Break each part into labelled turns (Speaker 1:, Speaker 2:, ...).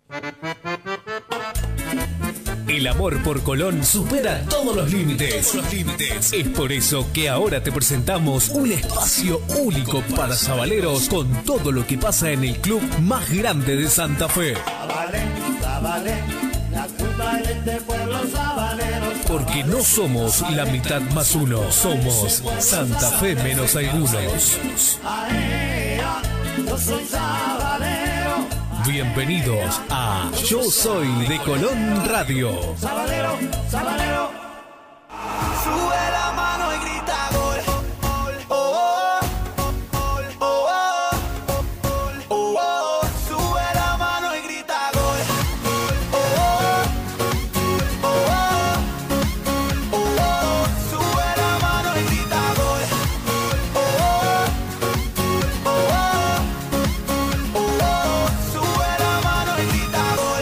Speaker 1: El amor por Colón supera todos los límites. Es por eso que ahora te presentamos un espacio único para sabaleros con todo lo que pasa en el club más grande de Santa Fe. Porque no somos la mitad más uno, somos Santa Fe menos algunos. Bienvenidos a Yo Soy de Colón Radio.
Speaker 2: Sabalero, Sabalero. Sube la mano y grita gol. Oh, oh, oh, oh, oh, oh. Sube la mano y grita gol. Oh, oh, oh, oh, oh. Sube la mano y grita gol. Oh, oh, oh, oh, oh. Sube la mano y grita gol.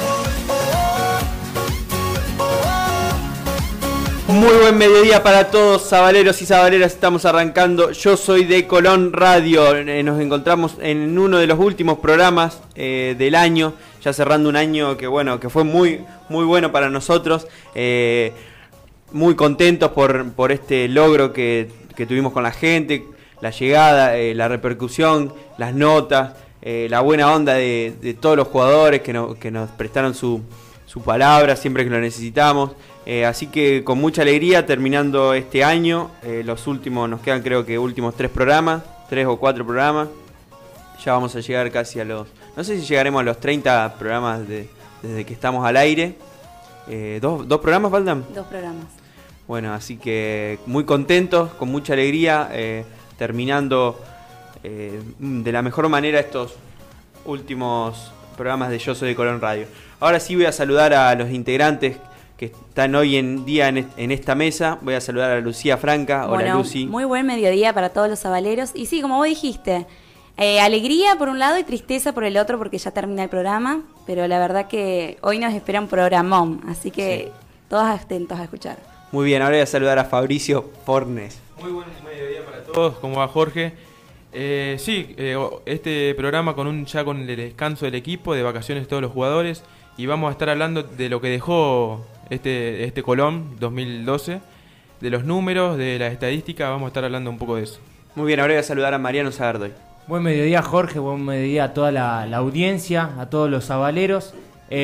Speaker 3: Muy buen mediodía para todos, sabaleros y sabaleras. Estamos arrancando Yo Soy de Colón Radio. Nos encontramos en uno de los últimos programas del año, ya cerrando un año que bueno, que fue muy bueno para nosotros. Muy contentos por este logro que tuvimos con la gente, la llegada, la repercusión, las notas, la buena onda de todos los jugadores que nos prestaron su palabra siempre que lo necesitamos. Así que con mucha alegría terminando este año. Los últimos, nos quedan creo que últimos 3 o 4 programas. Ya vamos a llegar casi a los, no sé si llegaremos a los 30 programas desde que estamos al aire. ¿Dos programas faltan?
Speaker 4: 2 programas.
Speaker 3: Bueno, así que muy contentos, con mucha alegría, terminando de la mejor manera estos últimos programas de Yo Soy de Colón Radio. Ahora sí voy a saludar a los integrantes que están hoy en día en esta mesa. Voy a saludar a Lucía Franca. Hola,
Speaker 4: bueno,
Speaker 3: Lucy.
Speaker 4: Muy buen mediodía para todos los sabaleros. Y sí, como vos dijiste, alegría por un lado y tristeza por el otro porque ya termina el programa. Pero la verdad que hoy nos espera un programón. Así que todos atentos a escuchar.
Speaker 3: Muy bien, ahora voy a saludar a Fabricio Fornes.
Speaker 5: Muy buen mediodía para todos. ¿Cómo va, Jorge? Este programa ya con el descanso del equipo, de vacaciones de todos los jugadores. Y vamos a estar hablando de lo que dejó este Colón 2012, de los números, de la estadística. Vamos a estar hablando un poco de eso.
Speaker 3: Muy bien, ahora voy a saludar a Mariano Sagardoy.
Speaker 6: Buen mediodía, Jorge, buen mediodía a toda la audiencia, a todos los sabaleros.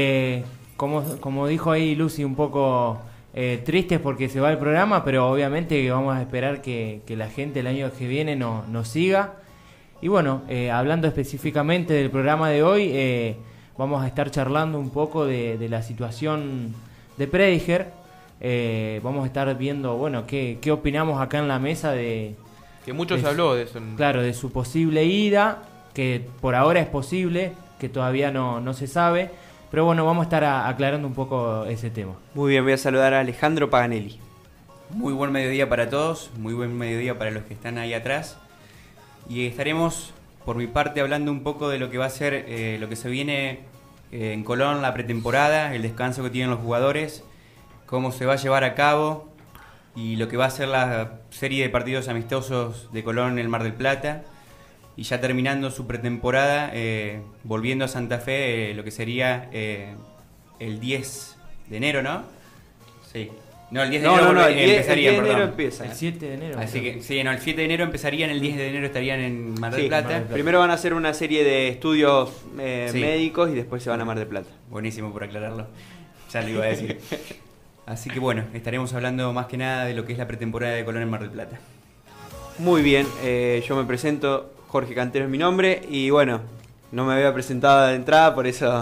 Speaker 6: Como dijo ahí Lucy, un poco tristes porque se va el programa, pero obviamente que vamos a esperar que la gente el año que viene nos siga. Y bueno, hablando específicamente del programa de hoy, vamos a estar charlando un poco de la situación de Prediger. Vamos a estar viendo, bueno, qué opinamos acá en la mesa de...
Speaker 5: Que mucho se habló de eso.
Speaker 6: Claro, de su posible ida, que por ahora es posible, que todavía no se sabe. Pero bueno, vamos a estar aclarando un poco ese tema.
Speaker 3: Muy bien, voy a saludar a Alejandro Paganelli.
Speaker 7: Muy buen mediodía para todos, muy buen mediodía para los que están ahí atrás. Y estaremos, por mi parte, hablando un poco de lo que va a ser lo que se viene en Colón, la pretemporada, el descanso que tienen los jugadores, cómo se va a llevar a cabo y lo que va a ser la serie de partidos amistosos de Colón en el Mar del Plata. Y ya terminando su pretemporada, volviendo a Santa Fe, lo que sería el 10 de enero, ¿no? Sí. No, el 10 de enero empezaría,
Speaker 3: el 10 de enero empieza.
Speaker 6: El 7 de enero.
Speaker 7: Así que, sí, no, el 7 de enero empezarían, el 10 de enero estarían en Mar del Plata.
Speaker 6: Mar del Plata.
Speaker 3: Primero van a hacer una serie de estudios médicos y después se van a Mar del Plata.
Speaker 7: Buenísimo por aclararlo, ya lo iba a decir. Así que bueno, estaremos hablando más que nada de lo que es la pretemporada de Colón en Mar del Plata.
Speaker 3: Muy bien, yo me presento, Jorge Cantero es mi nombre y bueno, no me había presentado de entrada, por eso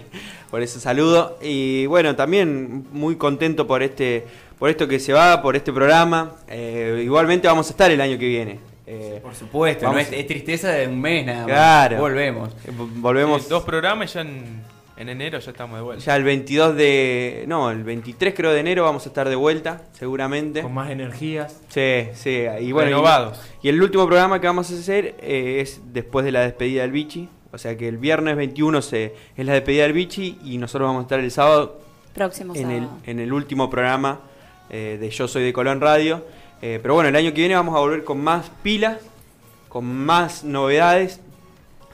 Speaker 3: saludo. Y bueno, también muy contento por esto que se va, por este programa. Igualmente vamos a estar el año que viene.
Speaker 7: Por supuesto, no es tristeza de un mes nada más.
Speaker 3: Claro.
Speaker 7: Volvemos.
Speaker 5: 2 programas y ya en enero ya estamos de vuelta.
Speaker 3: Ya el 23 creo de enero vamos a estar de vuelta, seguramente.
Speaker 6: Con más energías.
Speaker 3: Sí, y bueno,
Speaker 5: renovados.
Speaker 3: Y el último programa que vamos a hacer es después de la despedida del Vichy. O sea que el viernes 21 es la despedida del Vichy y nosotros vamos a estar el sábado.
Speaker 4: Próximo sábado.
Speaker 3: En el último programa de Yo Soy de Colón Radio. Pero bueno, el año que viene vamos a volver con más pilas, con más novedades.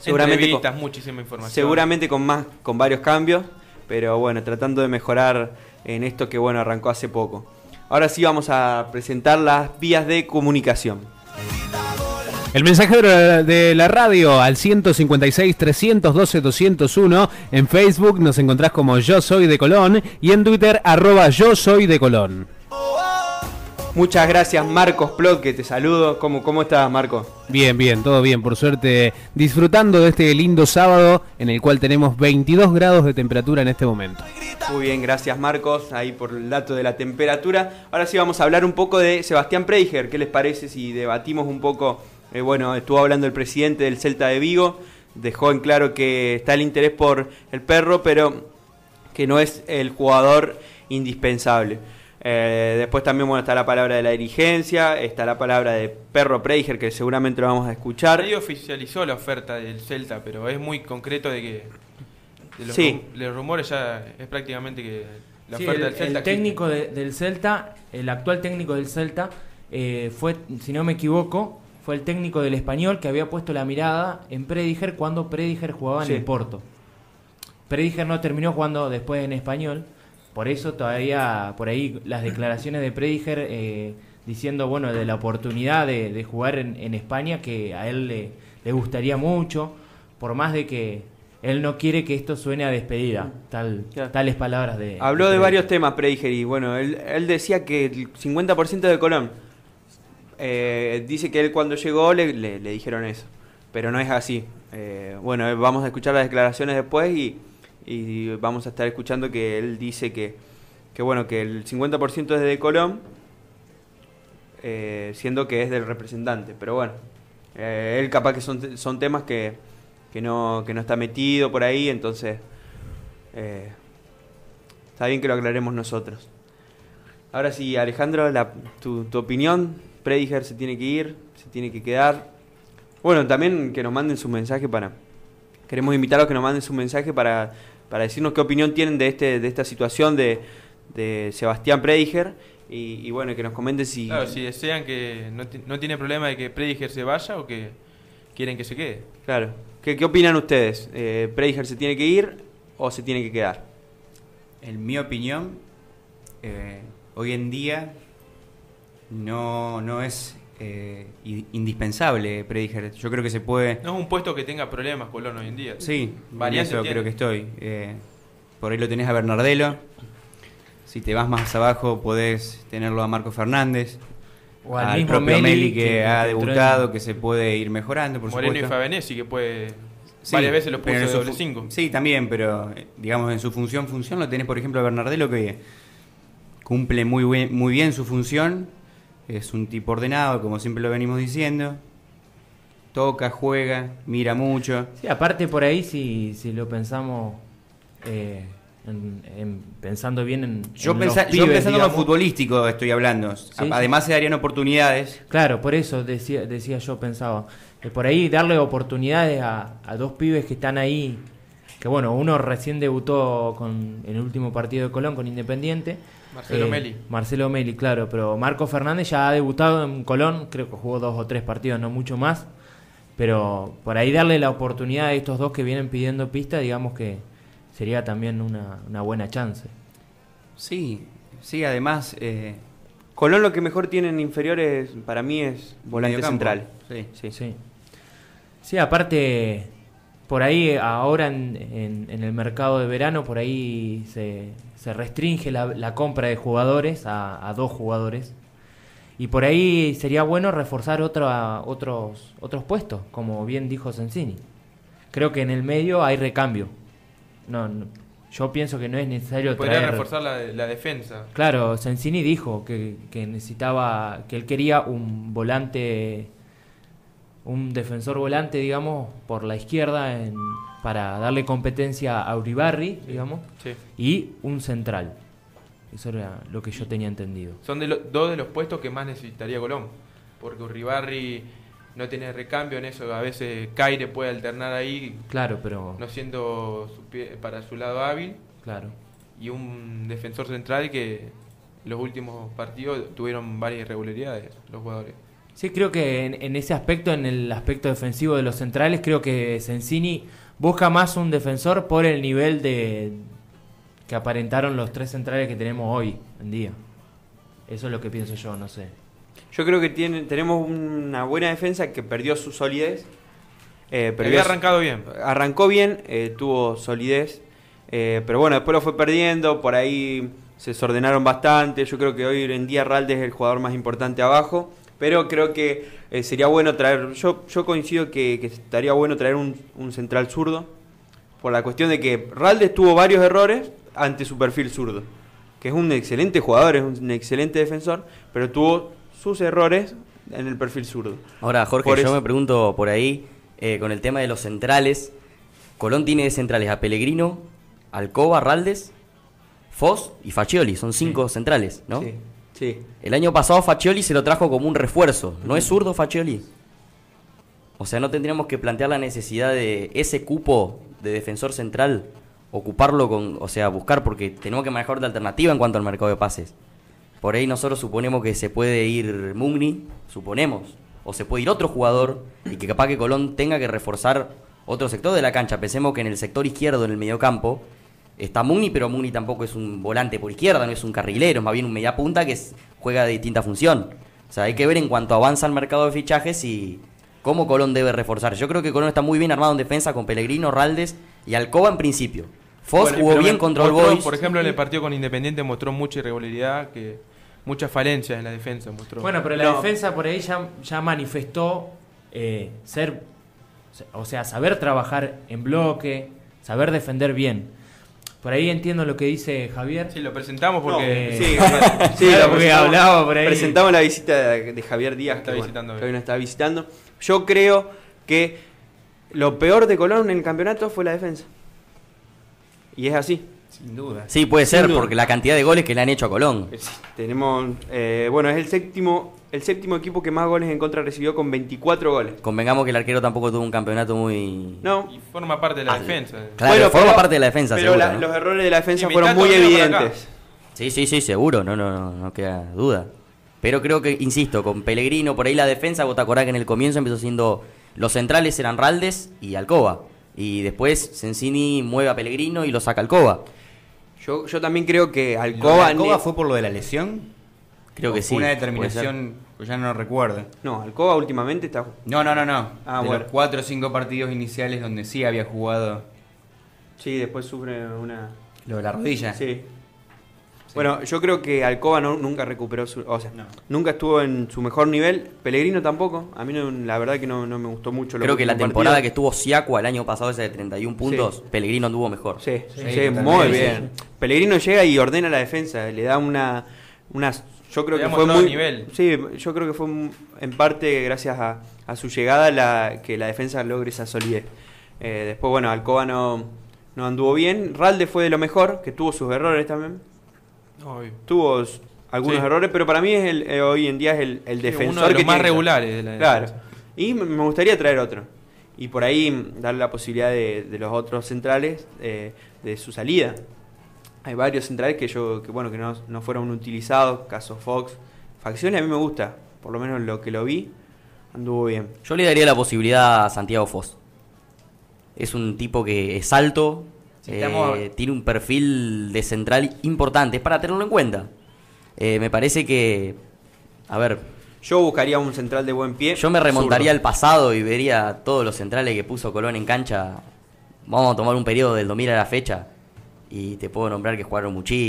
Speaker 3: Seguramente
Speaker 5: entrevistas, muchísima información.
Speaker 3: Seguramente con varios cambios, pero bueno, tratando de mejorar en esto que bueno, arrancó hace poco. Ahora sí vamos a presentar las vías de comunicación.
Speaker 1: El mensajero de la radio al 156-312-201. En Facebook nos encontrás como Yo Soy de Colón y en Twitter @Yo Soy de Colón.
Speaker 3: Muchas gracias, Marcos Plot, que te saludo. ¿Cómo estás, Marcos?
Speaker 1: Bien, todo bien, por suerte, disfrutando de este lindo sábado en el cual tenemos 22 grados de temperatura en este momento.
Speaker 3: Muy bien, gracias, Marcos, ahí por el dato de la temperatura. Ahora sí vamos a hablar un poco de Sebastián Prediger. ¿Qué les parece si debatimos un poco? Bueno, estuvo hablando el presidente del Celta de Vigo, dejó en claro que está el interés por el perro, pero que no es el jugador indispensable. Después también está la palabra de la dirigencia, está la palabra de Perro Prediger, que seguramente lo vamos a escuchar.
Speaker 5: Nadie oficializó la oferta del Celta, pero es muy concreto de que los rumores ya es prácticamente que la oferta del Celta.
Speaker 6: El técnico del Celta, el actual técnico del Celta, fue, si no me equivoco, fue el técnico del Español que había puesto la mirada en Prediger cuando Prediger jugaba en el Porto. Prediger no terminó jugando después en Español. Por eso todavía, por ahí, las declaraciones de Prediger diciendo, bueno, de la oportunidad de jugar en España, que a él le gustaría mucho, por más de que él no quiere que esto suene a despedida, tales palabras de...
Speaker 3: Habló de varios temas Prediger y, bueno, él decía que el 50% de Colón. Dice que él cuando llegó le dijeron eso, pero no es así. Bueno, vamos a escuchar las declaraciones después y vamos a estar escuchando que él dice que bueno, que el 50% es de Colón, siendo que es del representante, pero bueno, él capaz que son temas que no está metido por ahí, entonces está bien que lo aclaremos nosotros. Ahora sí, Alejandro, tu opinión. Prediger se tiene que ir, se tiene que quedar. Bueno, también que nos manden su mensaje queremos invitarlos a que nos manden su mensaje para decirnos qué opinión tienen de esta situación de Sebastián Prediger y bueno, que nos comenten si...
Speaker 5: Claro, si desean que no tiene problema de que Prediger se vaya o que quieren que se quede.
Speaker 3: Claro. ¿Qué opinan ustedes? ¿Prediger se tiene que ir o se tiene que quedar?
Speaker 7: En mi opinión, hoy en día no es indispensable Prediger. Yo creo que se puede...
Speaker 5: No es un puesto que tenga problemas Colón hoy en día.
Speaker 7: Sí, en eso creo que estoy. Por ahí lo tenés a Bernardelo. Si te vas más abajo podés tenerlo a Marco Fernández.
Speaker 6: O
Speaker 7: al
Speaker 6: mismo
Speaker 7: propio Meli
Speaker 6: que
Speaker 7: que ha debutado, que se puede ir mejorando, por
Speaker 5: Moreno
Speaker 7: supuesto.
Speaker 5: y Favenesi, que puede...
Speaker 7: Sí,
Speaker 5: varias veces los puso
Speaker 7: pero
Speaker 5: de
Speaker 7: en
Speaker 5: doble 5.
Speaker 7: Sí, también, pero digamos en su función lo tenés, por ejemplo, a Bernardelo, que cumple muy bien su función. Es un tipo ordenado, como siempre lo venimos diciendo. Toca, juega, mira mucho.
Speaker 6: Sí, aparte por ahí, si lo pensamos, pensando bien en
Speaker 7: Yo
Speaker 6: los
Speaker 7: pensando
Speaker 6: pibes,
Speaker 7: en lo
Speaker 6: digamos.
Speaker 7: futbolístico estoy hablando.
Speaker 6: Sí,
Speaker 7: Además se darían oportunidades.
Speaker 6: Claro, por eso decía yo, pensaba. Por ahí darle oportunidades a dos pibes que están ahí. Que bueno, uno recién debutó en el último partido de Colón con Independiente. Marcelo Meli, claro, pero Marco Fernández ya ha debutado en Colón, creo que jugó 2 o 3 partidos, no mucho más, pero por ahí darle la oportunidad a estos dos que vienen pidiendo pista, digamos que sería también una buena chance.
Speaker 7: Sí, además...
Speaker 3: Colón lo que mejor tiene en inferiores para mí es volante central.
Speaker 6: Sí, aparte... Por ahí ahora en el mercado de verano, por ahí se restringe la compra de jugadores a 2 jugadores. Y por ahí sería bueno reforzar otros puestos, como bien dijo Sensini. Creo que en el medio hay recambio. No, yo pienso que no es necesario
Speaker 5: Podría reforzar la defensa.
Speaker 6: Claro, Sensini dijo que necesitaba, que él quería un volante... un defensor volante, digamos, por la izquierda para darle competencia a Uribarri, digamos, y un central. Eso era lo que yo tenía entendido.
Speaker 5: Son dos de los puestos que más necesitaría Colón, porque Uribarri no tiene recambio en eso, a veces Caire puede alternar ahí,
Speaker 6: claro, pero
Speaker 5: no siendo para su lado hábil,
Speaker 6: claro,
Speaker 5: y un defensor central que en los últimos partidos tuvieron varias irregularidades los jugadores.
Speaker 6: Sí, creo que en ese aspecto, en el aspecto defensivo de los centrales, creo que Sensini busca más un defensor por el nivel que aparentaron los 3 centrales que tenemos hoy en día. Eso es lo que pienso yo, no sé.
Speaker 3: Yo creo que tenemos una buena defensa que perdió su solidez.
Speaker 5: Había arrancado bien.
Speaker 3: Arrancó bien, tuvo solidez, pero bueno, después lo fue perdiendo, por ahí se desordenaron bastante. Yo creo que hoy en día Raldes es el jugador más importante abajo, pero creo que sería bueno traer, yo coincido que estaría bueno traer un central zurdo, por la cuestión de que Raldes tuvo varios errores ante su perfil zurdo, que es un excelente jugador, es un excelente defensor, pero tuvo sus errores en el perfil zurdo.
Speaker 8: Ahora, Jorge, yo me pregunto por ahí, con el tema de los centrales, Colón tiene de centrales a Pellegrino, Alcoba, Raldes, Foss y Faccioli, son 5 centrales, ¿no?
Speaker 3: Sí, sí.
Speaker 8: El año pasado Faccioli se lo trajo como un refuerzo, ¿no es zurdo Faccioli? O sea, no tendríamos que plantear la necesidad de ese cupo de defensor central, ocuparlo buscar, porque tenemos que manejar otra alternativa en cuanto al mercado de pases. Por ahí nosotros suponemos que se puede ir Mugni, suponemos, o se puede ir otro jugador y que capaz que Colón tenga que reforzar otro sector de la cancha. Pensemos que en el sector izquierdo, en el mediocampo, está Mugni, pero Mugni tampoco es un volante por izquierda, no es un carrilero, es más bien un mediapunta que juega de distinta función. O sea, hay que ver en cuanto avanza el mercado de fichajes y cómo Colón debe reforzar. Yo creo que Colón está muy bien armado en defensa con Pellegrino, Raldes y Alcoba en principio. Foss jugó bien contra el Boys.
Speaker 5: Por ejemplo, en el partido con Independiente mostró mucha irregularidad, muchas falencias en la defensa mostró.
Speaker 6: Bueno, pero la defensa por ahí ya manifestó saber trabajar en bloque, saber defender bien. Por ahí entiendo lo que dice Javier.
Speaker 5: Sí, lo presentamos porque...
Speaker 3: Sí,
Speaker 6: hablaba por ahí.
Speaker 3: Presentamos la visita de Javier Díaz, que hoy nos está visitando. Yo creo que lo peor de Colón en el campeonato fue la defensa. Y es así.
Speaker 7: Sin duda.
Speaker 8: Sí, puede ser, porque la cantidad de goles que le han hecho a Colón.
Speaker 3: Tenemos, es el séptimo equipo que más goles en contra recibió con 24 goles.
Speaker 8: Convengamos que el arquero tampoco tuvo un campeonato muy...
Speaker 3: No.
Speaker 5: Y forma parte de la defensa.
Speaker 8: Claro, forma parte de la defensa,
Speaker 3: pero
Speaker 8: seguro, ¿no?
Speaker 3: Los errores de la defensa fueron muy evidentes.
Speaker 8: Sí, seguro, no queda duda. Pero creo que, insisto, con Pellegrino, por ahí la defensa, vos te acordás que en el comienzo empezó siendo... Los centrales eran Raldes y Alcoba. Y después Sensini mueve a Pellegrino y lo saca Alcoba.
Speaker 3: Yo también creo que Alcoba...
Speaker 7: ¿Alcoba fue por lo de la lesión?
Speaker 8: Creo que sí.
Speaker 7: Una determinación, pues ya no recuerdo.
Speaker 3: No, Alcoba últimamente está...
Speaker 7: No.
Speaker 3: Bueno.
Speaker 7: Los 4 o 5 partidos iniciales donde sí había jugado.
Speaker 3: Sí, después sufre una...
Speaker 7: Lo de la rodilla.
Speaker 3: Sí. Bueno, yo creo que Alcoba nunca recuperó nunca estuvo en su mejor nivel. Pellegrino tampoco. A mí la verdad que no me gustó mucho.
Speaker 8: Creo que la temporada que estuvo Siacua el año pasado, esa de 31 puntos, Pellegrino anduvo mejor.
Speaker 3: Sí, muy bien. Pellegrino llega y ordena la defensa, le da una yo creo que fue muy
Speaker 5: nivel.
Speaker 3: Sí, yo creo que fue en parte gracias a su llegada que la defensa logre esa solidez. Después, bueno, Alcoba no anduvo bien. Ralde fue de lo mejor, que tuvo sus errores también. Tuvo algunos errores, pero para mí hoy en día es el defensor
Speaker 5: uno de los
Speaker 3: que
Speaker 5: más
Speaker 3: tiene
Speaker 5: regulares de la defensa.
Speaker 3: Claro. Y me gustaría traer otro. Y por ahí darle la posibilidad de los otros centrales de su salida. Hay varios centrales que no fueron utilizados, caso Fox. Faccioli a mí me gusta, por lo menos lo que lo vi, anduvo bien.
Speaker 8: Yo le daría la posibilidad a Santiago Foss. Es un tipo que es alto, tiene un perfil de central importante, es para tenerlo en cuenta. Me parece que,
Speaker 3: yo buscaría un central de buen pie.
Speaker 8: Yo me remontaría al pasado y vería todos los centrales que puso Colón en cancha. Vamos a tomar un periodo del 2000 a la fecha y te puedo nombrar que jugaron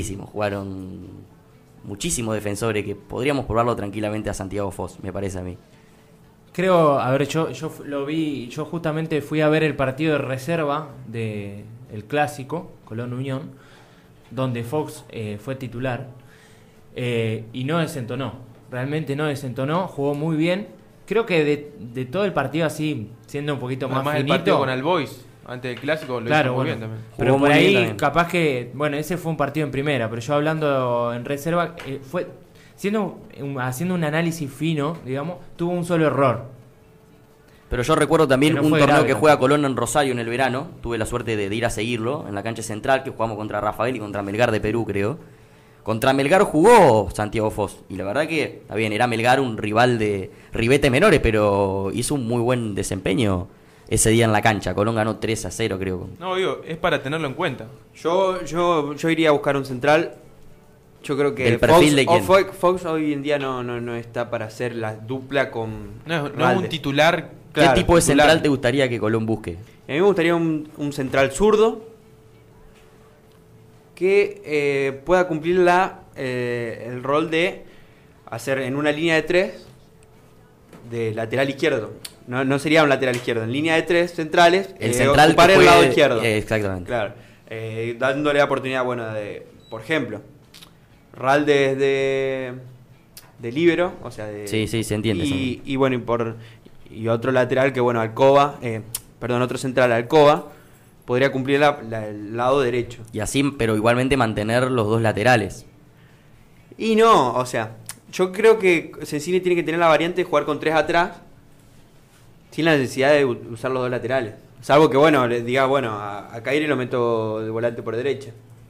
Speaker 8: muchísimos defensores, que podríamos probarlo tranquilamente a Santiago Foss, me parece a mí.
Speaker 6: Creo, yo lo vi, yo justamente fui a ver el partido de reserva del clásico, Colón Unión, donde Fox fue titular, y no desentonó, realmente no desentonó, jugó muy bien. Creo que de todo el partido así, siendo un poquito más finito...
Speaker 5: el partido con el Boys, antes del clásico, lo hizo muy bien también.
Speaker 6: Pero
Speaker 8: jugó
Speaker 6: por
Speaker 8: muy
Speaker 6: ahí,
Speaker 8: bien también.
Speaker 6: capaz que, ese fue un partido en primera, pero yo hablando en reserva, haciendo un análisis fino, digamos, tuvo un solo error.
Speaker 8: Pero yo recuerdo también un torneo que
Speaker 6: grave,
Speaker 8: juega Colón en Rosario en el verano. Tuve la suerte de ir a seguirlo en la cancha central, que jugamos contra Rafael y contra Melgar de Perú, creo. Contra Melgar jugó Santiago Foz. Y la verdad que, está bien, era Melgar un rival de ribetes menores, pero hizo un muy buen desempeño ese día en la cancha. Colón ganó 3-0, creo.
Speaker 5: No, digo, es para tenerlo en cuenta.
Speaker 3: Yo iría a buscar un central. Yo creo que
Speaker 8: ¿El perfil de quién?
Speaker 3: Fox hoy en día no está para hacer la dupla con
Speaker 5: No es un titular.
Speaker 8: ¿Qué tipo de
Speaker 3: titular.
Speaker 8: central te gustaría que Colón busque?
Speaker 3: A mí me gustaría un central zurdo que pueda cumplir el rol de hacer en una línea de 3 de lateral izquierdo. No sería un lateral izquierdo, en línea de 3 centrales,
Speaker 8: El central
Speaker 3: ocupar
Speaker 8: que
Speaker 3: el
Speaker 8: juegue-
Speaker 3: lado izquierdo.
Speaker 8: exactamente.
Speaker 3: Claro, dándole la oportunidad, bueno, por ejemplo, Raldes de líbero, o sea,
Speaker 8: Sí, se entiende.
Speaker 3: y bueno, y otro lateral que, bueno, otro central, Alcoba, podría cumplir el lado derecho.
Speaker 8: Y así, pero igualmente mantener los dos laterales.
Speaker 3: Y no, o sea, yo creo que Sensini tiene que tener la variante de jugar con 3 atrás, sin la necesidad de usar los dos laterales. Salvo que, bueno, le diga, bueno, a Caire lo meto de volante por derecha.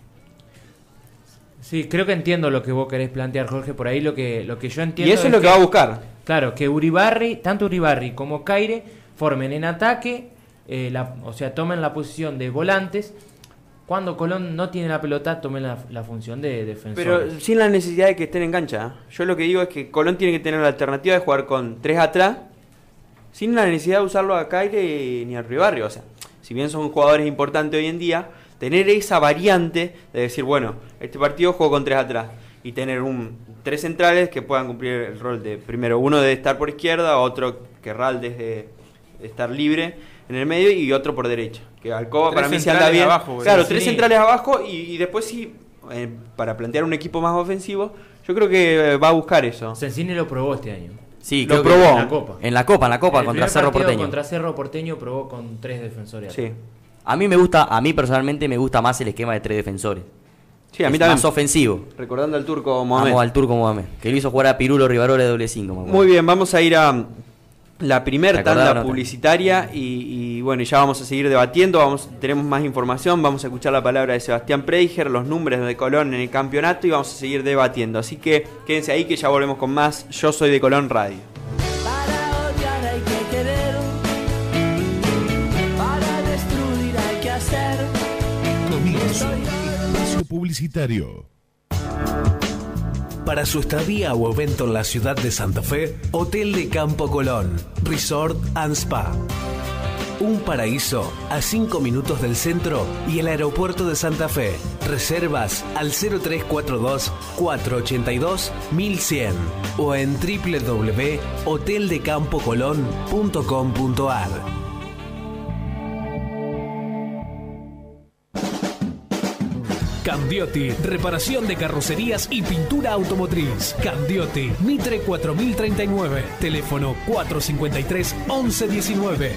Speaker 6: Sí, creo que entiendo lo que vos querés plantear, Jorge. Por ahí lo que yo entiendo.
Speaker 3: Y eso es lo que va a buscar.
Speaker 6: Claro, que tanto Uribarri como Caire formen en ataque, o sea, tomen la posición de volantes. Cuando Colón no tiene la pelota, tomen la función de defensor.
Speaker 3: Pero sin la necesidad de que estén en cancha. Yo lo que digo es que Colón tiene que tener la alternativa de jugar con 3 atrás, sin la necesidad de usarlo a Caire ni a Uribarri. O sea, si bien son jugadores importantes hoy en día, tener esa variante de decir, bueno, este partido juego con 3 atrás, y tener 3 centrales que puedan cumplir el rol de, primero, uno de estar por izquierda, otro que Raldes de estar libre en el medio y otro por derecha. Que Alcoba
Speaker 5: Tres
Speaker 3: para mí se
Speaker 5: centrales
Speaker 3: anda bien.
Speaker 5: abajo,
Speaker 3: Claro,
Speaker 6: sí.
Speaker 3: 3 centrales abajo y después sí, para plantear un equipo más ofensivo, yo creo que va a buscar eso.
Speaker 6: Sensini lo probó este año.
Speaker 8: Sí,
Speaker 3: Lo
Speaker 8: creo que
Speaker 3: probó.
Speaker 6: En la Copa.
Speaker 8: En la Copa
Speaker 6: El
Speaker 8: contra
Speaker 6: primer
Speaker 8: Cerro
Speaker 6: partido
Speaker 8: Porteño.
Speaker 6: Contra Cerro Porteño probó con 3 defensores.
Speaker 3: Sí.
Speaker 8: A mí personalmente me gusta más el esquema de 3 defensores.
Speaker 3: Sí, a mí
Speaker 8: Es
Speaker 3: también.
Speaker 8: más ofensivo.
Speaker 3: Recordando al turco Mohamed.
Speaker 8: Vamos al Turco Mohamed, que lo hizo jugar a Pirulo Rivarola de doble 5.
Speaker 3: Muy bien, vamos a ir a la primera
Speaker 8: ¿Te acordás,
Speaker 3: tanda
Speaker 8: no?
Speaker 3: publicitaria y bueno, ya vamos a seguir debatiendo, tenemos más información, vamos a escuchar la palabra de Sebastián Preiger, los números de Colón en el campeonato y vamos a seguir debatiendo. Así que quédense ahí que ya volvemos con más. Yo soy de Colón Radio.
Speaker 2: Para odiar hay que querer, para destruir hay que hacer.
Speaker 1: Comienzo espacio publicitario. Para su estadía o evento en la ciudad de Santa Fe, Hotel de Campo Colón, Resort and Spa. Un paraíso a 5 minutos del centro y el aeropuerto de Santa Fe. Reservas al 0342-482-1100 o en www.hoteldecampocolon.com.ar. Candiotti, reparación de carrocerías y pintura automotriz. Candiotti, Mitre 4039, teléfono 453-1119.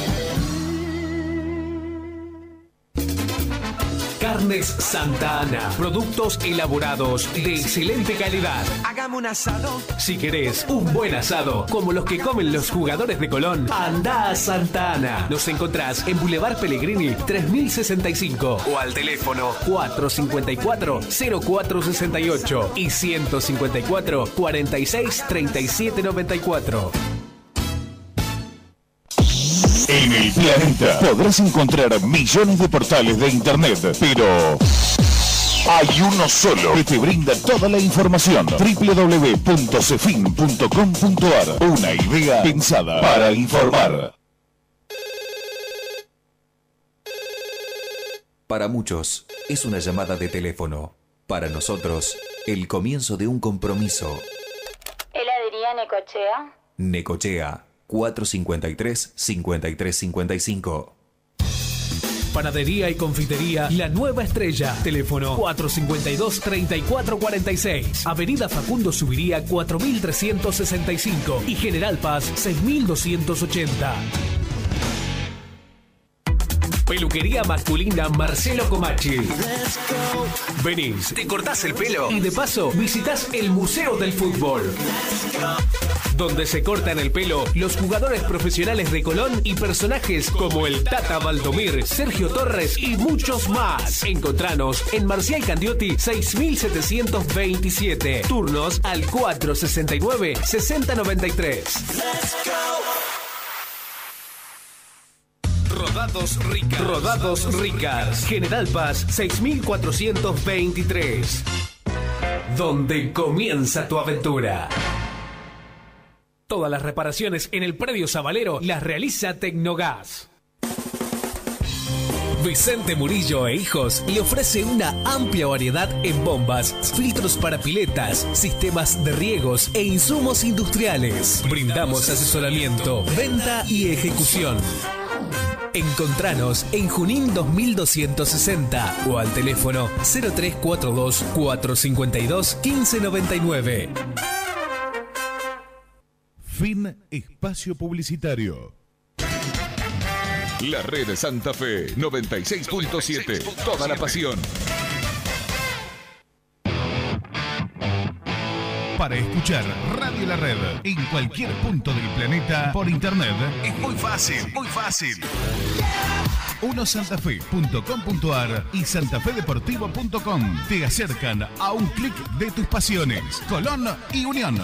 Speaker 1: Carnes Santa Ana, productos elaborados de excelente calidad.
Speaker 2: Hágame un asado.
Speaker 1: Si querés un buen asado, como los que comen los jugadores de Colón, anda a Santa Ana. Nos encontrás en Boulevard Pellegrini 3065 o al teléfono 454-0468 y 154-463794.
Speaker 9: En el planeta podrás encontrar millones de portales de internet, pero hay uno solo que te brinda toda la información. www.cefin.com.ar. Una idea pensada para informar.
Speaker 10: Para muchos, es una llamada de teléfono. Para nosotros, el comienzo de un compromiso.
Speaker 4: Heladería Necochea.
Speaker 10: Necochea, 453-5355.
Speaker 1: Panadería y confitería La Nueva Estrella. Teléfono 452-3446. Avenida Facundo Subiría 4365 y General Paz 6280. Peluquería masculina Marcelo Comachi. Venís, te cortás el pelo y de paso visitas el Museo del Fútbol, donde se cortan el pelo los jugadores profesionales de Colón y personajes como el Tata Valdomir, Sergio Torres y muchos más. Encontranos en Marcial Candiotti 6727. Turnos al 469-6093. Rodados Ricas. General Paz 6423. Donde comienza tu aventura. Todas las reparaciones en el predio Sabalero las realiza Tecnogas. Vicente Murillo e Hijos le ofrece una amplia variedad en bombas, filtros para piletas, sistemas de riegos e insumos industriales. Brindamos asesoramiento, venta y ejecución. Encontranos en Junín 2260 o al teléfono 0342 452 1599.
Speaker 9: Fin espacio publicitario. La Red Santa Fe 96.7. Toda la pasión. Para escuchar Radio La Red en cualquier punto del planeta por internet es muy fácil, muy fácil. 1santafe.com.ar y santafedeportivo.com te acercan a un clic de tus pasiones. Colón y Unión.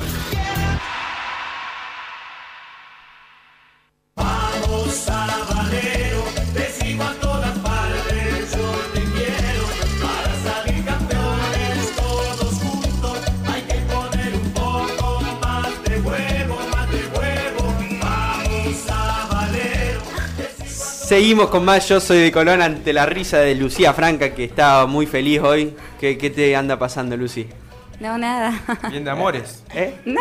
Speaker 2: Vamos Sabalero, decimos a todas partes, yo te quiero. Para salir campeones todos juntos, hay que poner un poco más de huevo, más de huevo. Vamos Sabalero.
Speaker 3: Seguimos con más Yo Soy de Colón ante la risa de Lucía Franca, que estaba muy feliz hoy. ¿Qué te anda pasando, Lucy?
Speaker 4: No, nada.
Speaker 5: Bien de amores.
Speaker 4: No.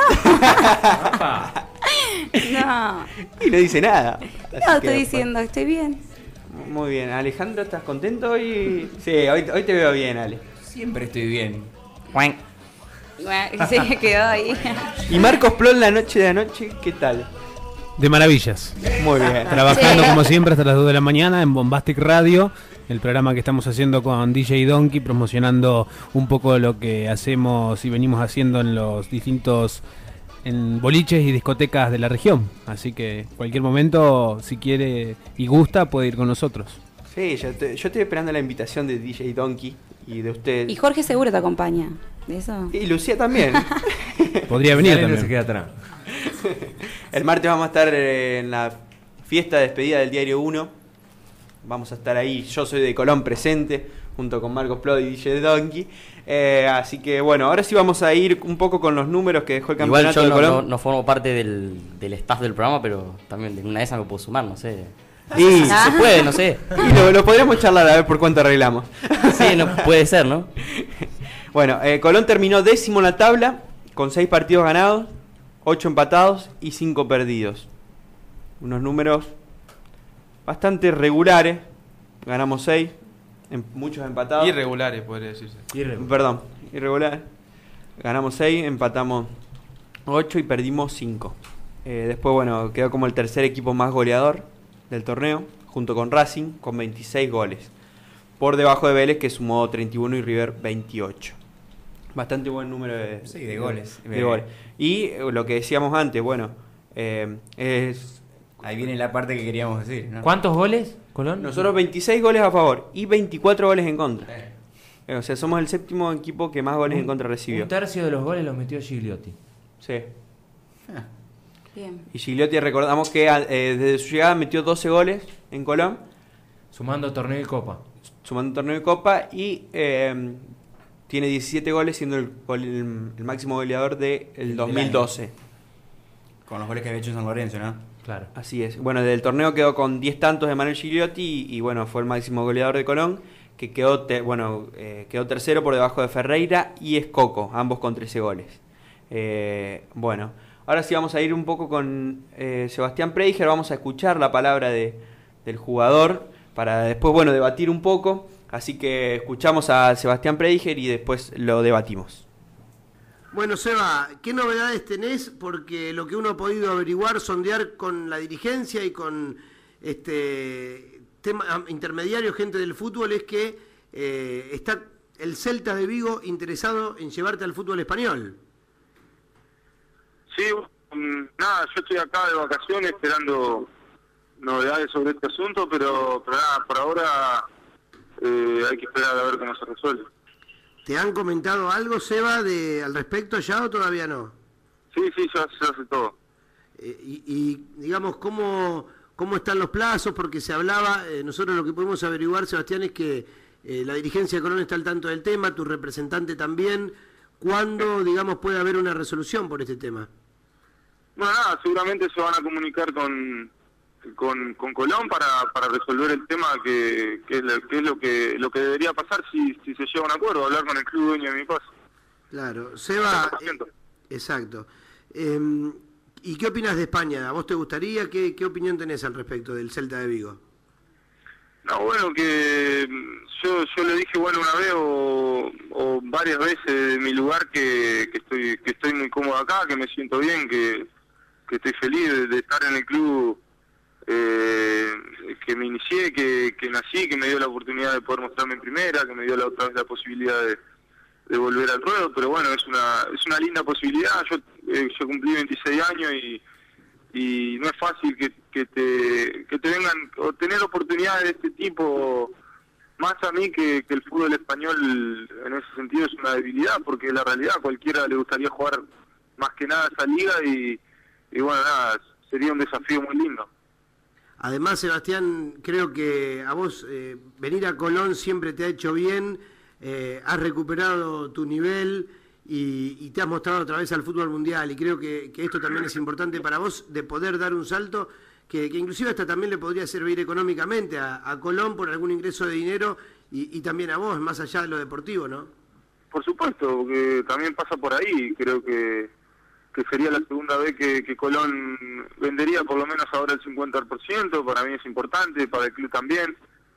Speaker 4: No.
Speaker 3: Y no dice nada.
Speaker 4: No, estoy diciendo, estoy bien.
Speaker 3: Muy bien. Alejandro, ¿estás contento hoy? Sí, hoy te veo bien, Ale.
Speaker 7: Siempre estoy bien.
Speaker 4: Sí, quedó ahí.
Speaker 3: ¿Y Marcos Plon la noche de anoche? ¿Qué tal?
Speaker 11: De maravillas.
Speaker 3: Muy bien.
Speaker 11: Trabajando
Speaker 4: Sí.
Speaker 11: como siempre hasta las 2 de la mañana en Bombastic Radio, el programa que estamos haciendo con DJ Donkey, promocionando un poco lo que hacemos y venimos haciendo en los distintos boliches y discotecas de la región. Así que cualquier momento, si quiere y gusta, puede ir con nosotros.
Speaker 3: Sí, yo estoy esperando la invitación de DJ Donkey y de usted.
Speaker 4: Y Jorge seguro te acompaña. ¿De eso?
Speaker 3: Y Lucía también.
Speaker 11: Podría venir
Speaker 6: Sale, no
Speaker 11: también.
Speaker 6: se queda atrás.
Speaker 3: El martes vamos a estar en la fiesta de despedida del Diario 1. Vamos a estar ahí, Yo Soy de Colón presente, junto con Marcos Plod y DJ Donkey. Así que bueno, ahora sí vamos a ir un poco con los números que dejó el
Speaker 8: Igual
Speaker 3: campeonato
Speaker 8: yo
Speaker 3: de Colón.
Speaker 8: no formo parte del staff del programa, pero también de una de esas me puedo sumar, no sé.
Speaker 3: Y,
Speaker 8: Si se puede, no sé.
Speaker 3: y lo podríamos charlar a ver por cuánto arreglamos.
Speaker 8: Sí, no puede ser, ¿no?
Speaker 3: Bueno, Colón terminó 10º en la tabla, con 6 partidos ganados, 8 empatados y 5 perdidos. Unos números bastante regulares. Ganamos 6, muchos empatados.
Speaker 5: Irregulares, podría decirse.
Speaker 3: Perdón, irregular. Ganamos 6, empatamos 8 y perdimos 5. Después, bueno, quedó como el tercer equipo más goleador del torneo, junto con Racing, con 26 goles. Por debajo de Vélez, que sumó 31 y River 28. Bastante buen número de
Speaker 7: goles.
Speaker 3: de goles. Y lo que decíamos antes, bueno,
Speaker 7: Ahí viene la parte que queríamos decir, ¿no?
Speaker 6: ¿Cuántos goles, Colón?
Speaker 3: nosotros 26 goles a favor y 24 goles en contra. O sea, somos el séptimo equipo que más goles en contra recibió.
Speaker 6: Un tercio de los goles los metió Gigliotti.
Speaker 3: Sí.
Speaker 4: Bien.
Speaker 3: Y Gigliotti, recordamos que desde su llegada metió 12 goles en Colón,
Speaker 6: Sumando torneo y copa.
Speaker 3: sumando torneo de copa, y tiene 17 goles, siendo el máximo goleador del 2012.
Speaker 7: Con los goles que había hecho en San Lorenzo, ¿no?
Speaker 6: Claro.
Speaker 3: Así es. Bueno, del torneo quedó con 10 tantos de Manuel Gigliotti y bueno, fue el máximo goleador de Colón, que quedó quedó tercero por debajo de Ferreira y Escoco, ambos con 13 goles. Bueno, ahora sí vamos a ir un poco con Sebastián Prediger, vamos a escuchar la palabra del jugador para después, bueno, debatir un poco. Así que escuchamos a Sebastián Prediger y después lo debatimos.
Speaker 12: Bueno, Seba, ¿qué novedades tenés? Porque lo que uno ha podido averiguar, sondear con la dirigencia y con intermediario, gente del fútbol, es que está el Celta de Vigo interesado en llevarte al fútbol español.
Speaker 13: Sí, nada, yo estoy acá de vacaciones esperando novedades sobre este asunto, pero nada, por ahora hay que esperar a ver cómo se resuelve.
Speaker 12: ¿Te han comentado algo, Seba, al respecto ya o todavía no?
Speaker 13: Sí, ya se hace todo.
Speaker 12: Y digamos, ¿cómo están los plazos? Porque se hablaba, nosotros lo que podemos averiguar, Sebastián, es que la dirigencia de Colón está al tanto del tema, tu representante también. ¿Cuándo, digamos, puede haber una resolución por este tema?
Speaker 13: Bueno, nada, seguramente se van a comunicar con Colón para resolver el tema que es lo que debería pasar si se llega a un acuerdo, hablar con el club dueño de Mi Paz.
Speaker 12: Claro, Seba, exacto. ¿Y qué opinas de España? ¿A vos te gustaría? ¿Qué opinión tenés al respecto del Celta de Vigo?
Speaker 13: No, bueno, que yo le dije, bueno, una vez o varias veces de mi lugar que estoy muy cómodo acá, que me siento bien, que estoy feliz de estar en el club que me inicié, que nací, que me dio la oportunidad de poder mostrarme en primera, que me dio otra vez la posibilidad de volver al ruedo, pero bueno, es una linda posibilidad. Yo cumplí 26 años y no es fácil que te vengan o tener oportunidades de este tipo, más a mí que el fútbol español en ese sentido es una debilidad, porque la realidad a cualquiera le gustaría jugar más que nada esa liga y bueno, nada, sería un desafío muy lindo.
Speaker 12: Además, Sebastián, creo que a vos venir a Colón siempre te ha hecho bien, has recuperado tu nivel y te has mostrado otra vez al fútbol mundial, y creo que esto también es importante para vos, de poder dar un salto que inclusive hasta también le podría servir económicamente a Colón por algún ingreso de dinero y también a vos, más allá de lo deportivo, ¿no?
Speaker 13: Por supuesto, que también pasa por ahí. Creo que sería la segunda vez que Colón vendería por lo menos ahora el 50%, para mí es importante, para el club también.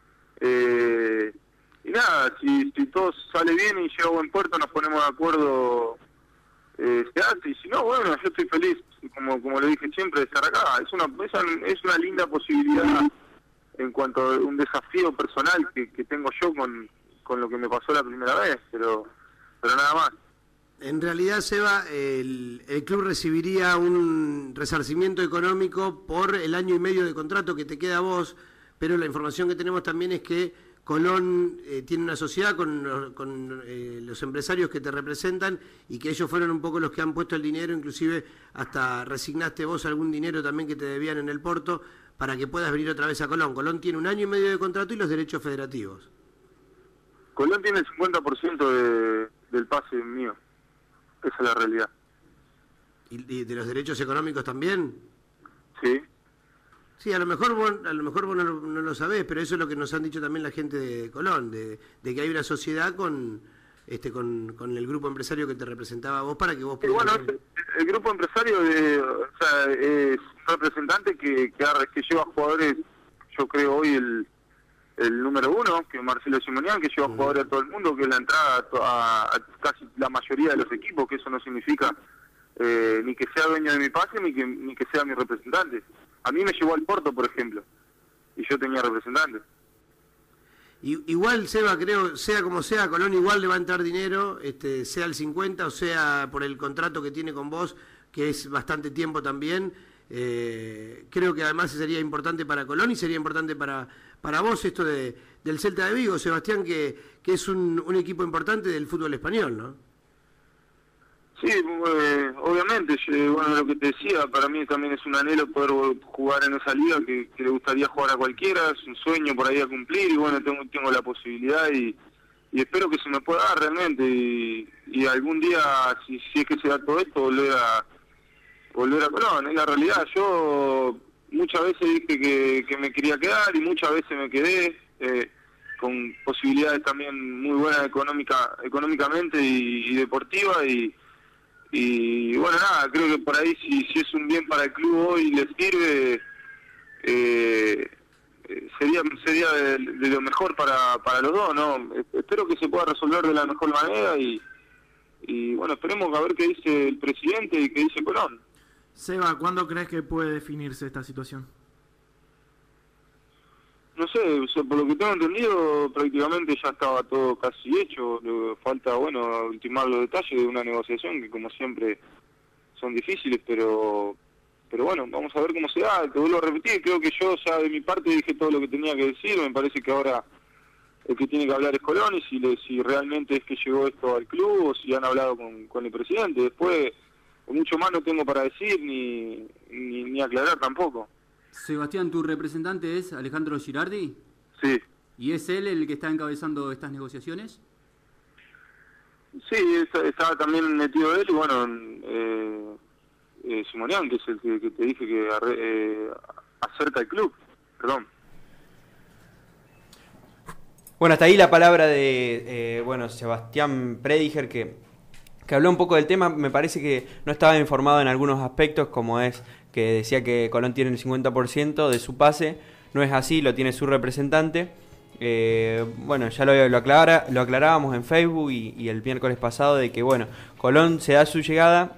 Speaker 13: Y nada, si todo sale bien y llega a buen puerto, nos ponemos de acuerdo, se hace, y si no, bueno, yo estoy feliz, como le dije siempre, de estar acá. Es una linda posibilidad en cuanto a un desafío personal que tengo yo con lo que me pasó la primera vez, pero nada más.
Speaker 12: En realidad, Seba, el club recibiría un resarcimiento económico por el año y medio de contrato que te queda a vos, pero la información que tenemos también es que Colón tiene una sociedad con los empresarios que te representan y que ellos fueron un poco los que han puesto el dinero, inclusive hasta resignaste vos algún dinero también que te debían en el Porto para que puedas venir otra vez a Colón. Colón tiene un año y medio de contrato y los derechos federativos.
Speaker 13: Colón tiene el 50% del pase mío. Esa es la realidad.
Speaker 12: ¿Y de los derechos económicos también?
Speaker 13: Sí.
Speaker 12: Sí, a lo mejor vos no lo sabés, pero eso es lo que nos han dicho también la gente de Colón, de que hay una sociedad con el grupo empresario que te representaba a vos para que vos pudieras...
Speaker 13: Bueno, el grupo empresario es un representante que lleva jugadores, yo creo hoy el número uno, que es Marcelo Simonian, que lleva jugadores a todo el mundo, que es la entrada a casi la mayoría de los equipos, que eso no significa ni que sea dueño de Mi Paz ni que sea mi representante. A mí me llevó al Porto, por ejemplo, y yo tenía representantes.
Speaker 12: Igual, Seba, creo, sea como sea, Colón igual le va a entrar dinero, sea el 50 o sea por el contrato que tiene con vos, que es bastante tiempo también. Creo que además sería importante para Colón y sería importante para vos esto del Celta de Vigo, Sebastián, que es un equipo importante del fútbol español, ¿no?
Speaker 13: Sí, obviamente, bueno, lo que te decía, para mí también es un anhelo poder jugar en esa liga que le gustaría jugar a cualquiera, es un sueño por ahí a cumplir y bueno, tengo la posibilidad y espero que se me pueda dar realmente y algún día, si es que se da todo esto, volver a Colón. Es la realidad, yo muchas veces dije que me quería quedar y muchas veces me quedé, con posibilidades también muy buenas económicamente y deportivas y bueno, nada, creo que por ahí si es un bien para el club hoy y le sirve, sería de lo mejor para los dos, ¿no? Espero que se pueda resolver de la mejor manera y bueno, esperemos a ver qué dice el presidente y qué dice Colón.
Speaker 14: Seba, ¿cuándo crees que puede definirse esta situación?
Speaker 13: no sé, o sea, por lo que tengo entendido, prácticamente ya estaba todo casi hecho. Falta, bueno, ultimar los detalles de una negociación que, como siempre, son difíciles, pero bueno, vamos a ver cómo se da. Te vuelvo a repetir, creo que yo ya de mi parte dije todo lo que tenía que decir. Me parece que ahora el que tiene que hablar es Colón, y si realmente es que llegó esto al club o si han hablado con el presidente. Después, mucho más no tengo para decir ni aclarar tampoco.
Speaker 14: Sebastián, ¿tu representante es Alejandro Girardi?
Speaker 13: Sí.
Speaker 14: ¿Y es él el que está encabezando estas negociaciones?
Speaker 13: Sí, estaba también metido él, y bueno, Simonian, que es el que te dije que acerca al club. Perdón.
Speaker 3: Bueno, hasta ahí la palabra de Sebastián Prediger, que habló un poco del tema. Me parece que no estaba informado en algunos aspectos, como es que decía que Colón tiene el 50% de su pase. No es así, lo tiene su representante. Bueno, ya lo aclarábamos en Facebook y el miércoles pasado, de que bueno, Colón se da su llegada,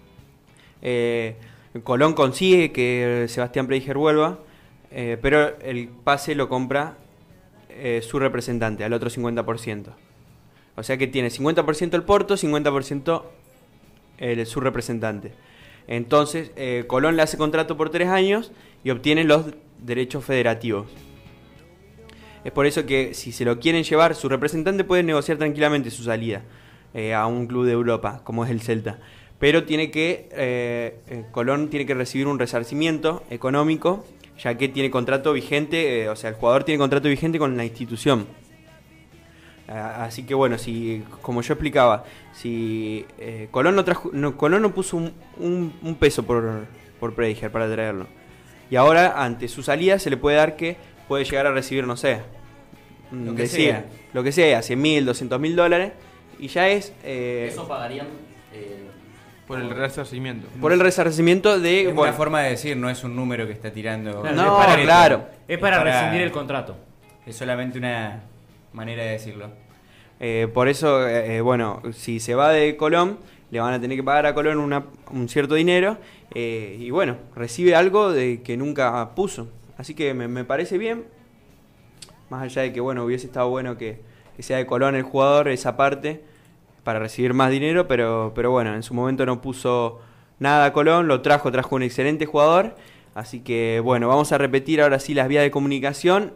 Speaker 3: Colón consigue que Sebastián Prediger vuelva, pero el pase lo compra su representante al otro 50%. O sea que tiene 50% el Porto, 50% su representante. Entonces Colón le hace contrato por 3 años y obtiene los derechos federativos. Es por eso que si se lo quieren llevar, su representante puede negociar tranquilamente su salida a un club de Europa, como es el Celta. Pero Colón tiene que recibir un resarcimiento económico, ya que tiene contrato vigente, o sea, el jugador tiene contrato vigente con la institución. Así que bueno, si, como yo explicaba, si Colón no puso un peso por Prediger para traerlo, y ahora ante su salida se le puede dar que puede llegar a recibir, no sé, lo que sea, 100.000, 200.000 dólares, y ya es...
Speaker 8: Eso pagarían...
Speaker 5: por el resarcimiento.
Speaker 3: Por el resarcimiento de...
Speaker 7: Es una forma de decir, no es un número que está tirando...
Speaker 3: Claro,
Speaker 6: es para rescindir el contrato.
Speaker 7: Es solamente una manera de decirlo.
Speaker 3: Por eso, bueno, si se va de Colón, le van a tener que pagar a Colón un cierto dinero, y bueno, recibe algo de que nunca puso. Así que me parece bien, más allá de que bueno, hubiese estado bueno que sea de Colón el jugador, esa parte, para recibir más dinero, pero bueno, en su momento no puso nada a Colón, lo trajo un excelente jugador. Así que bueno, vamos a repetir ahora sí las vías de comunicación.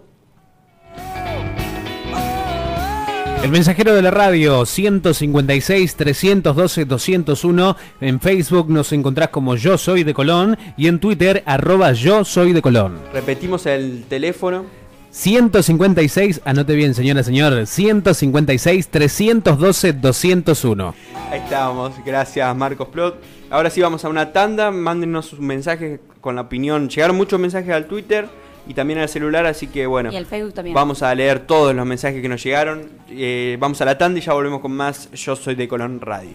Speaker 11: El mensajero de la radio 156-312-201. En Facebook nos encontrás como Yo Soy de Colón y en Twitter @Yo Soy de Colón.
Speaker 3: Repetimos el teléfono.
Speaker 11: 156, anote bien señora, señor, 156-312-201.
Speaker 3: Ahí estamos, gracias Marcos Plot. Ahora sí vamos a una tanda, mándenos sus mensajes con la opinión. Llegaron muchos mensajes al Twitter y también al celular, así que bueno,
Speaker 4: y al Facebook también.
Speaker 3: Vamos a leer todos los mensajes que nos llegaron. Vamos a la tanda y ya volvemos con más Yo Soy de Colón Radio.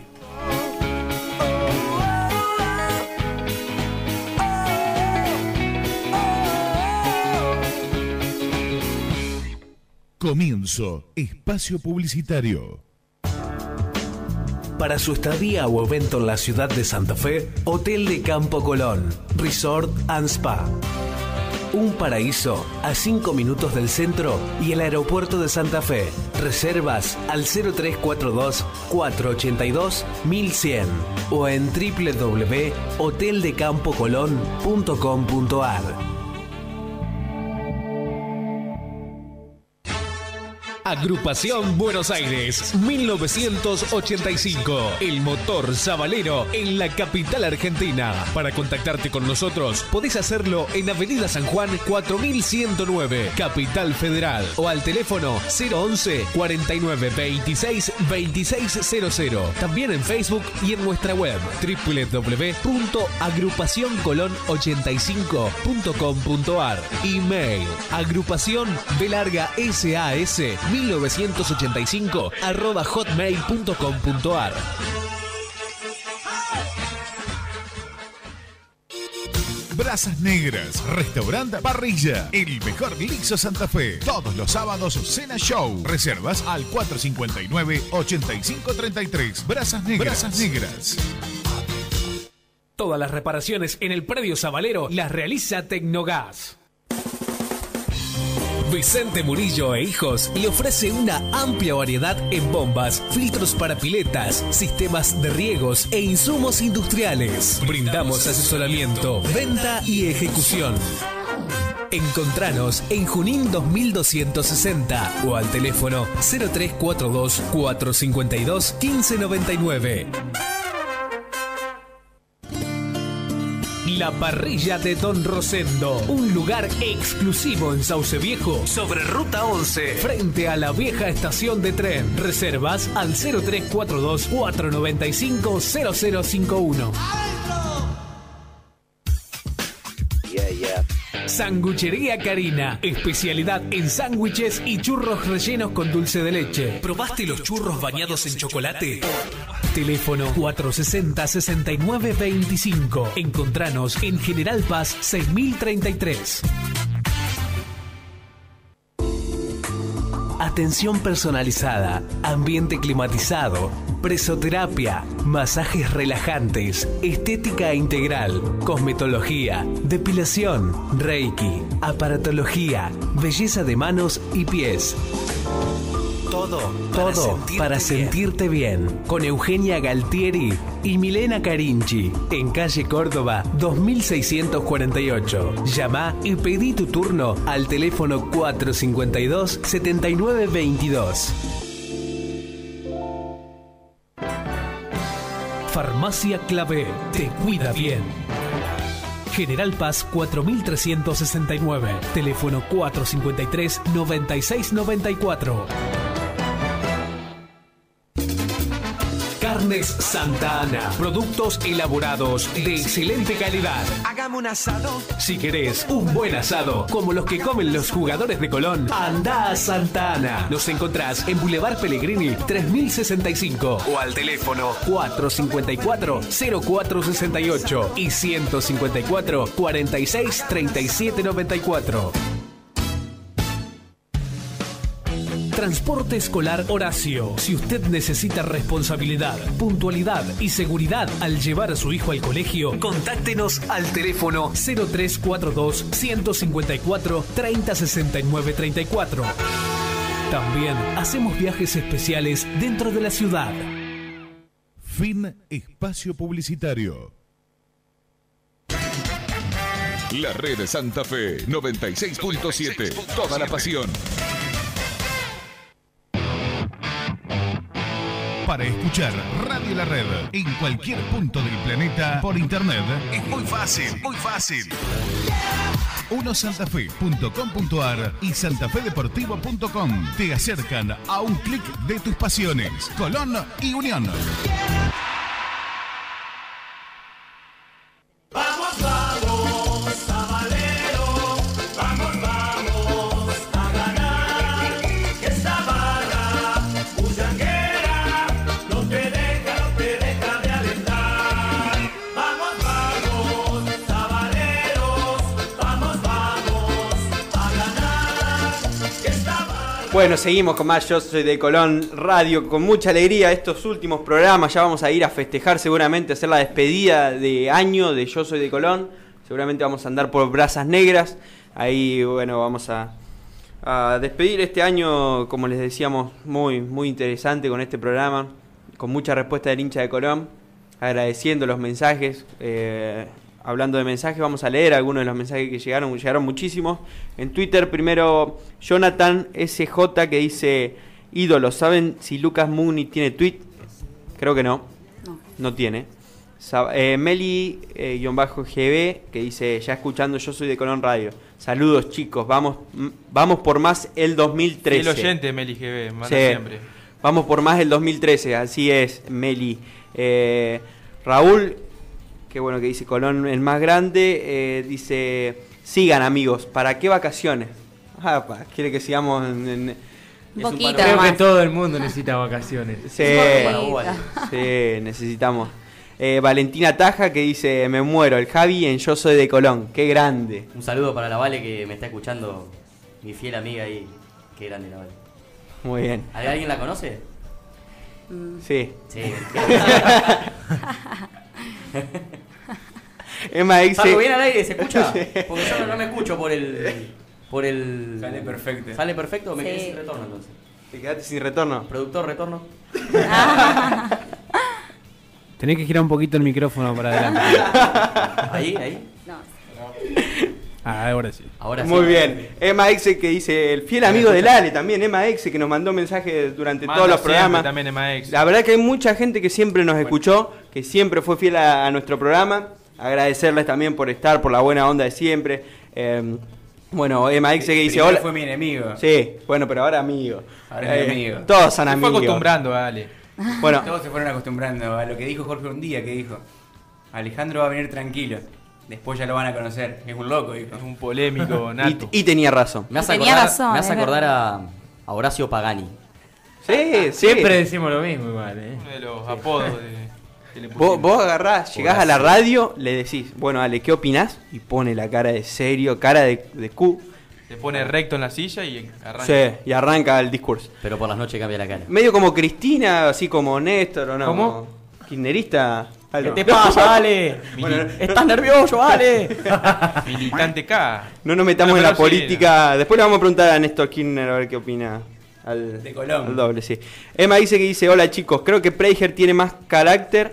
Speaker 9: Comienzo espacio publicitario.
Speaker 1: Para su estadía o evento en la ciudad de Santa Fe, Hotel de Campo Colón, Resort and Spa. Un paraíso a 5 minutos del centro y el aeropuerto de Santa Fe. Reservas al 0342-482-1100 o en www.hoteldecampocolon.com.ar. Agrupación Buenos Aires, 1985. El motor sabalero en la capital argentina. Para contactarte con nosotros, podés hacerlo en Avenida San Juan 4109, Capital Federal, o al teléfono 011 49 26 2600. También en Facebook y en nuestra web www.agrupacioncolon85.com.ar. Email agrupación @SAS 1985 @hotmail.com.ar.
Speaker 9: Brasas Negras, restaurante parrilla, el mejor guiso Santa Fe. Todos los sábados cena show. Reservas al 459-8533. Brasas Negras. Brasas Negras.
Speaker 1: Todas las reparaciones en el predio Sabalero las realiza Tecnogas. Vicente Murillo e Hijos le ofrece una amplia variedad en bombas, filtros para piletas, sistemas de riegos e insumos industriales. Brindamos asesoramiento, venta y ejecución. Encontranos en Junín 2260 o al teléfono 0342 452 1599. La Parrilla de Don Rosendo, un lugar exclusivo en Sauce Viejo, sobre Ruta 11, frente a la vieja estación de tren. Reservas al 0342 495 0051. Sanguchería Karina, especialidad en sándwiches y churros rellenos con dulce de leche. ¿Probaste los churros bañados en chocolate? Teléfono 460-6925. Encontranos en General Paz 6033. Atención personalizada, ambiente climatizado, presoterapia, masajes relajantes, estética integral, cosmetología, depilación, reiki, aparatología, belleza de manos y pies. Todo para sentirte bien. Con Eugenia Galtieri y Milena Carinchi. En calle Córdoba 2648. Llama y pedí tu turno al teléfono 452-7922. Farmacia Clavé. Te cuida bien. General Paz 4369. Teléfono 453-9694. Carnes Santa Ana. Productos elaborados de excelente calidad.
Speaker 2: Hagamos un asado.
Speaker 1: Si querés un buen asado, como los que comen los jugadores de Colón, anda a Santa Ana. Nos encontrás en Boulevard Pellegrini 3065 o al teléfono 454-0468 y 154-46-3794. Transporte Escolar Horacio. Si usted necesita responsabilidad, puntualidad y seguridad al llevar a su hijo al colegio, contáctenos al teléfono 0342 154 3069 34. También hacemos viajes especiales dentro de la ciudad.
Speaker 9: Fin espacio publicitario. La Red Santa Fe 96.7. Toda la pasión. Para escuchar Radio La Red en cualquier punto del planeta por internet es muy fácil, muy fácil. 1santafe.com.ar y santafedeportivo.com te acercan a un clic de tus pasiones. Colón y Unión.
Speaker 2: Vamos, vamos, Sabalero. Vamos, vamos a ganar. Que esta barra bullanguera no te deja de alentar. Vamos, vamos, Sabaleros. Vamos, vamos a ganar. Que esta barra...
Speaker 3: Bueno, seguimos con más Yo Soy de Colón Radio, con mucha alegría estos últimos programas. Ya vamos a ir a festejar seguramente, a hacer la despedida de año de Yo Soy de Colón. Seguramente vamos a andar por Brazas Negras. Ahí, bueno, vamos a despedir este año, como les decíamos, muy, muy interesante con este programa, con mucha respuesta del hincha de Colón, agradeciendo los mensajes. Hablando de mensajes, vamos a leer algunos de los mensajes que llegaron muchísimos. En Twitter, primero, Jonathan SJ, que dice: ídolos, ¿saben si Lucas Mugni tiene tweet? Creo que no. No tiene. Meli-GB, que dice: ya escuchando Yo Soy de Colón Radio. Saludos, chicos, vamos por más el 2013.
Speaker 5: El oyente, Meli GB, manda
Speaker 3: Sí.
Speaker 5: siempre.
Speaker 3: Vamos por más el 2013, así es, Meli. Raúl, que bueno, que dice Colón el más grande, dice: sigan, amigos, ¿para qué vacaciones? Quiere que sigamos en
Speaker 6: Creo que todo el mundo necesita vacaciones.
Speaker 3: Sí, sí, necesitamos. Valentina Taja, que dice: me muero, el Javi en Yo Soy de Colón. Qué grande.
Speaker 8: Un saludo para la Vale, que me está escuchando, mi fiel amiga ahí. Qué grande la Vale.
Speaker 3: Muy bien.
Speaker 8: ¿Alguien la conoce?
Speaker 3: Sí.
Speaker 8: Sí.
Speaker 3: Emma dice:
Speaker 8: ¿Salgo bien al aire? ¿Se escucha? Porque yo no me escucho por por el...
Speaker 7: Sale perfecto.
Speaker 8: ¿Sale perfecto o me
Speaker 4: Sí.
Speaker 8: quedé sin retorno entonces?
Speaker 3: ¿Te quedaste sin retorno?
Speaker 8: Productor, retorno.
Speaker 11: Tenés que girar un poquito el micrófono para adelante.
Speaker 8: Ahí.
Speaker 4: No.
Speaker 11: Ah, ahora sí.
Speaker 8: Ahora sí.
Speaker 3: Muy bien. Emma Exe que dice, el fiel amigo del Ale también, Emma Exe que nos mandó mensajes durante
Speaker 5: Manda
Speaker 3: todos los
Speaker 5: siempre
Speaker 3: programas.
Speaker 5: también Emma Exe.
Speaker 3: La verdad que hay mucha gente que siempre nos escuchó, que siempre fue fiel a nuestro programa. Agradecerles también por estar, por la buena onda de siempre. Bueno, Emma Exe que dice,
Speaker 7: Primero
Speaker 3: hola.
Speaker 7: fue mi enemigo.
Speaker 3: Sí, bueno, pero ahora amigo.
Speaker 7: Ahora es mi amigo.
Speaker 3: Todos son
Speaker 5: Se fue
Speaker 3: amigos.
Speaker 5: acostumbrando, Ale.
Speaker 3: Bueno,
Speaker 7: Todos se fueron acostumbrando a lo que dijo Jorge un día, que dijo, Alejandro va a venir tranquilo, después ya lo van a conocer, es un loco, dijo.
Speaker 5: Es un polémico nato.
Speaker 3: y tenía razón.
Speaker 8: Me hace
Speaker 4: Tenía
Speaker 8: acordar,
Speaker 4: razón,
Speaker 8: me hace
Speaker 4: es
Speaker 8: acordar a Horacio Pagani.
Speaker 3: Sí,
Speaker 6: Siempre decimos lo mismo igual,
Speaker 5: Uno de los apodos que le pusimos.
Speaker 3: Vos agarrás, llegás a la radio, le decís, bueno, Ale, ¿qué opinás? Y pone la cara de serio, cara de Q.
Speaker 5: Se pone recto en la silla y arranca.
Speaker 3: Sí, y arranca el discurso.
Speaker 8: Pero por las noches cambia la cara.
Speaker 3: Medio como Cristina, así como Néstor, ¿o no?
Speaker 6: ¿Cómo?
Speaker 3: Kirchnerista.
Speaker 8: ¿Qué te pasa, Ale? ¿Estás nervioso, Ale?
Speaker 5: Militante K.
Speaker 3: No nos metamos
Speaker 5: Bueno,
Speaker 3: en la
Speaker 5: pero sí,
Speaker 3: política. Después le vamos a preguntar a Néstor Kirchner a ver qué opina.
Speaker 7: De Colón.
Speaker 3: Al doble, sí. Emma dice, hola chicos, creo que Prediger tiene más carácter.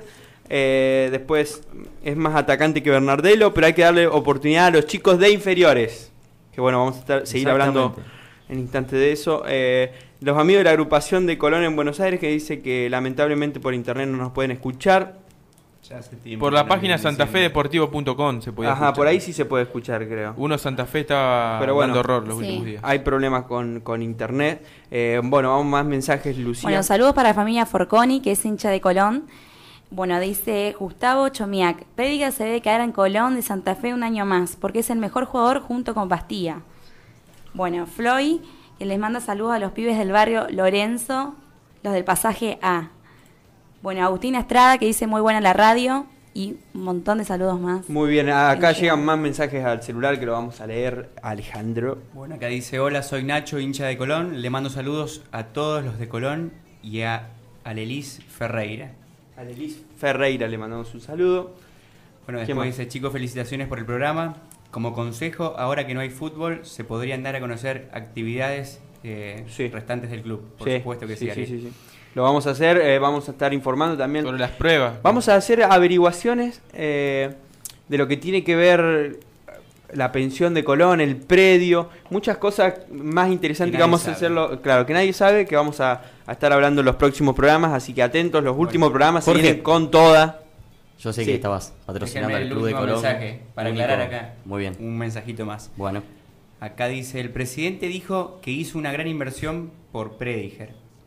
Speaker 3: Después es más atacante que Bernardelo, pero hay que darle oportunidad a los chicos de inferiores. Que bueno, vamos a seguir hablando en instante de eso. Los amigos de la agrupación de Colón en Buenos Aires que dice que lamentablemente por internet no nos pueden escuchar.
Speaker 7: Ya hace tiempo
Speaker 5: Por
Speaker 7: que
Speaker 5: la
Speaker 7: no
Speaker 5: página
Speaker 7: vienen
Speaker 5: santafedeportivo.com se podía
Speaker 3: Ajá,
Speaker 5: escuchar.
Speaker 3: por ahí sí se puede escuchar, creo.
Speaker 5: Uno Santa Fe estaba
Speaker 3: Pero bueno,
Speaker 5: dando horror los
Speaker 4: Sí.
Speaker 5: últimos días.
Speaker 3: Hay problemas con internet. Bueno, vamos más mensajes, Lucía.
Speaker 4: Bueno, saludos para la familia Forconi, que es hincha de Colón. Bueno, dice Gustavo Chomiak, Prediger se debe quedar en Colón de Santa Fe un año más, porque es el mejor jugador junto con Bastía. Bueno, Floyd, que les manda saludos a los pibes del barrio Lorenzo, los del pasaje A. Bueno, Agustina Estrada, que dice muy buena la radio, y un montón de saludos más.
Speaker 3: Muy bien, acá
Speaker 4: Gente.
Speaker 3: llegan más mensajes al celular que lo vamos a leer, Alejandro.
Speaker 7: Bueno, acá dice, hola, soy Nacho, hincha de Colón, le mando saludos a todos los de Colón y a Alelis Ferreira.
Speaker 3: A Lelis Ferreira le mandamos un saludo.
Speaker 7: Bueno,
Speaker 3: ¿Quién
Speaker 7: después
Speaker 3: más?
Speaker 7: dice, chicos, felicitaciones por el programa. Como consejo, ahora que no hay fútbol, se podrían dar a conocer actividades
Speaker 3: Sí.
Speaker 7: restantes del club. Por
Speaker 3: Sí,
Speaker 7: supuesto que
Speaker 3: sí,
Speaker 7: sí, Ale.
Speaker 3: sí. Lo vamos a hacer, vamos a estar informando también.
Speaker 5: Sobre las pruebas.
Speaker 3: Vamos a hacer averiguaciones de lo que tiene que ver la pensión de Colón, el predio, muchas cosas más interesantes
Speaker 7: Que
Speaker 3: que vamos
Speaker 7: nadie
Speaker 3: a hacerlo, claro, que nadie sabe, que vamos a estar hablando en los próximos programas, así que atentos, los últimos programas se
Speaker 8: Jorge.
Speaker 3: vienen con toda.
Speaker 8: Yo sé
Speaker 3: Sí.
Speaker 8: que estabas patrocinando
Speaker 7: Déjenme
Speaker 8: al
Speaker 7: el
Speaker 8: Club de
Speaker 7: último
Speaker 8: Colón.
Speaker 7: mensaje para
Speaker 8: Único.
Speaker 7: aclarar acá.
Speaker 8: Muy bien.
Speaker 7: Un mensajito más.
Speaker 8: Bueno.
Speaker 7: Acá dice, el presidente dijo que hizo una gran inversión por Prediger.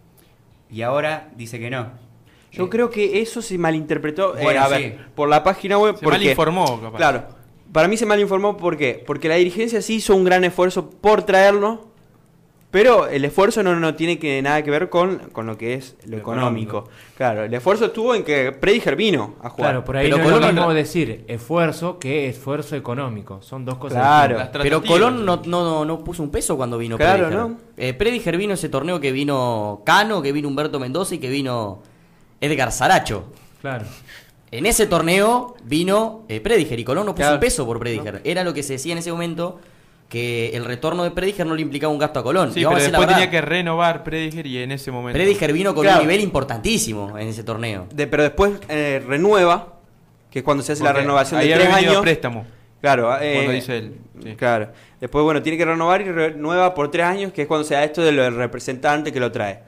Speaker 7: Y ahora dice que no.
Speaker 3: Yo creo que eso se malinterpretó,
Speaker 7: Bueno,
Speaker 3: a
Speaker 7: sí.
Speaker 3: ver, por la página web.
Speaker 5: Se
Speaker 3: porque,
Speaker 5: malinformó, capaz.
Speaker 3: Claro, para mí se malinformó, ¿por qué? Porque la dirigencia sí hizo un gran esfuerzo por traerlo, pero el esfuerzo no tiene nada que ver con lo que es lo económico. Claro, el esfuerzo estuvo en que Prediger vino a jugar.
Speaker 6: Claro, por ahí
Speaker 8: Pero
Speaker 6: no es lo
Speaker 8: Colón
Speaker 6: mismo
Speaker 8: no-
Speaker 6: decir esfuerzo que esfuerzo económico. Son dos cosas
Speaker 3: Claro.
Speaker 6: distintas.
Speaker 8: Pero
Speaker 5: Tratativas.
Speaker 8: Colón no puso un peso cuando vino
Speaker 3: Claro,
Speaker 8: Prediger.
Speaker 3: ¿no?
Speaker 8: Prediger vino ese torneo que vino Cano, que vino Humberto Mendoza y que vino Edgar Saracho.
Speaker 6: Claro.
Speaker 8: En ese torneo vino Prediger y Colón no puso
Speaker 3: Claro.
Speaker 8: un peso por Prediger. Era lo que se decía en ese momento, que el retorno de Prediger no le implicaba un gasto a Colón.
Speaker 5: Sí,
Speaker 8: Y vamos
Speaker 5: pero
Speaker 8: a decir la
Speaker 5: después
Speaker 8: verdad,
Speaker 5: tenía que renovar Prediger y en ese momento.
Speaker 8: Prediger vino con
Speaker 3: Claro.
Speaker 8: un nivel importantísimo en ese torneo.
Speaker 3: Pero después renueva, que es cuando se hace la
Speaker 5: Porque
Speaker 3: renovación
Speaker 5: ahí
Speaker 3: de
Speaker 5: había
Speaker 3: 3
Speaker 5: venido a
Speaker 3: años.
Speaker 5: préstamo.
Speaker 3: Claro,
Speaker 5: Cuando dice él. Sí.
Speaker 3: Claro. Después, bueno, tiene que renovar y renueva por 3 años, que es cuando se da esto del representante que lo trae.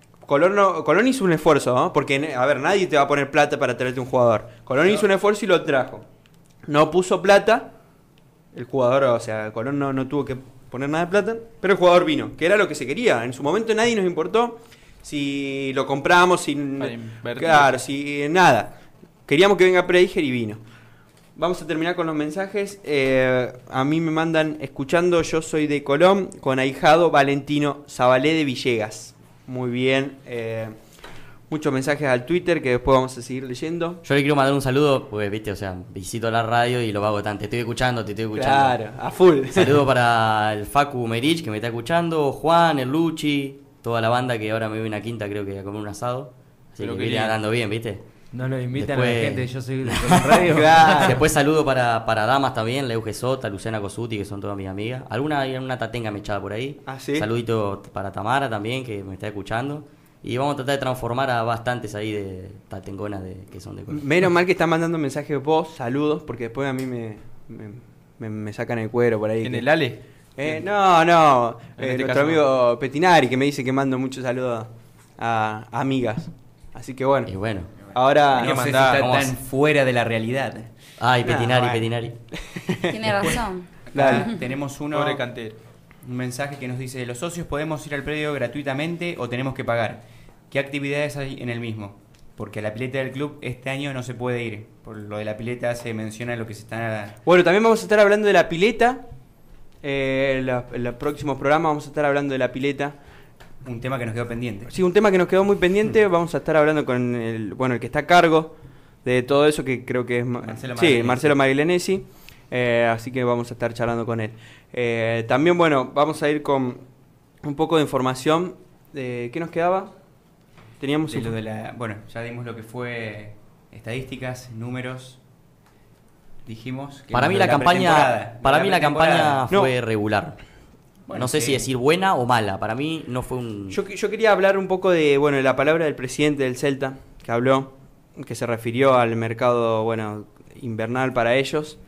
Speaker 3: Colón hizo un esfuerzo, ¿no? Porque, a ver, nadie te va a poner plata para traerte un jugador. Colón hizo un esfuerzo y lo trajo. No puso plata, el jugador, o sea, Colón no tuvo que poner nada de plata, pero el jugador vino, que era lo que se quería. En su momento nadie nos importó si lo compramos,
Speaker 5: Para invertir.
Speaker 3: claro, si nada. Queríamos que venga Prediger y vino. Vamos a terminar con los mensajes. A mí me mandan escuchando Yo Soy de Colón con ahijado Valentino Zabalé de Villegas. Muy bien. Muchos mensajes al Twitter que después vamos a seguir leyendo.
Speaker 8: Yo le quiero mandar un saludo, porque viste, o sea, visito la radio y lo hago tan, te estoy escuchando.
Speaker 3: Claro, a full.
Speaker 8: Saludo para el Facu Merich que me está escuchando, Juan, el Luchi, toda la banda que ahora me viene a Quinta, creo que a comer un asado. Así
Speaker 5: Pero
Speaker 8: que
Speaker 5: qué
Speaker 8: viene
Speaker 5: lindo.
Speaker 8: andando bien, ¿viste?
Speaker 6: No lo invitan
Speaker 8: Después-
Speaker 6: a la gente, yo soy de Colón Radio.
Speaker 3: Claro.
Speaker 8: Después saludo para damas también, Leu Gesota, Luciana Cosuti, que son todas mis amigas. Hay una tatenga mechada por ahí.
Speaker 3: ¿Ah, sí?
Speaker 8: Saludito para Tamara también, que me está escuchando. Y vamos a tratar de transformar a bastantes ahí de tatengonas que son de Colón.
Speaker 3: Menos mal que están mandando mensajes vos, saludos, porque después a mí me sacan el cuero por ahí.
Speaker 5: ¿En
Speaker 3: que-
Speaker 5: el Ale?
Speaker 3: No,
Speaker 5: En este
Speaker 3: nuestro
Speaker 5: caso
Speaker 3: amigo Petinari, que me dice que mando muchos saludos a amigas. Así que bueno.
Speaker 8: Y bueno.
Speaker 3: Ahora...
Speaker 7: No sé si está tan fuera de la realidad.
Speaker 8: Ay, Petinari,
Speaker 3: bueno.
Speaker 8: Petinari.
Speaker 4: Tiene razón.
Speaker 7: Acá tenemos uno,
Speaker 5: Pobre Cantero.
Speaker 7: un mensaje que nos dice: los socios podemos ir al predio gratuitamente o tenemos que pagar. ¿Qué actividades hay en el mismo? Porque a la pileta del club este año no se puede ir. Por lo de la pileta se menciona lo que se está...
Speaker 3: Bueno, también vamos a estar hablando de la pileta. En los próximos programas vamos a estar hablando de la pileta.
Speaker 7: Un tema que nos quedó pendiente.
Speaker 3: Sí, un tema que nos quedó muy pendiente. Vamos a estar hablando con el que está a cargo de todo eso, que creo que es Marcelo Maglianesi. Así que vamos a estar charlando con él. También, bueno, vamos a ir con un poco de información. ¿Qué nos quedaba? Teníamos
Speaker 7: De lo de la, bueno, ya dimos lo que fue estadísticas, números. Dijimos que
Speaker 8: Para mí
Speaker 7: lo
Speaker 8: la
Speaker 7: de
Speaker 8: campaña,
Speaker 7: pretemporada,
Speaker 8: para
Speaker 7: de
Speaker 8: mí la campaña
Speaker 7: pretemporada.
Speaker 8: fue regular.
Speaker 7: Bueno,
Speaker 8: no sé si
Speaker 7: sí.
Speaker 8: decir buena o mala. Para mí no fue un...
Speaker 3: Yo quería hablar un poco de la palabra del presidente del Celta, que habló, que se refirió al mercado invernal para ellos.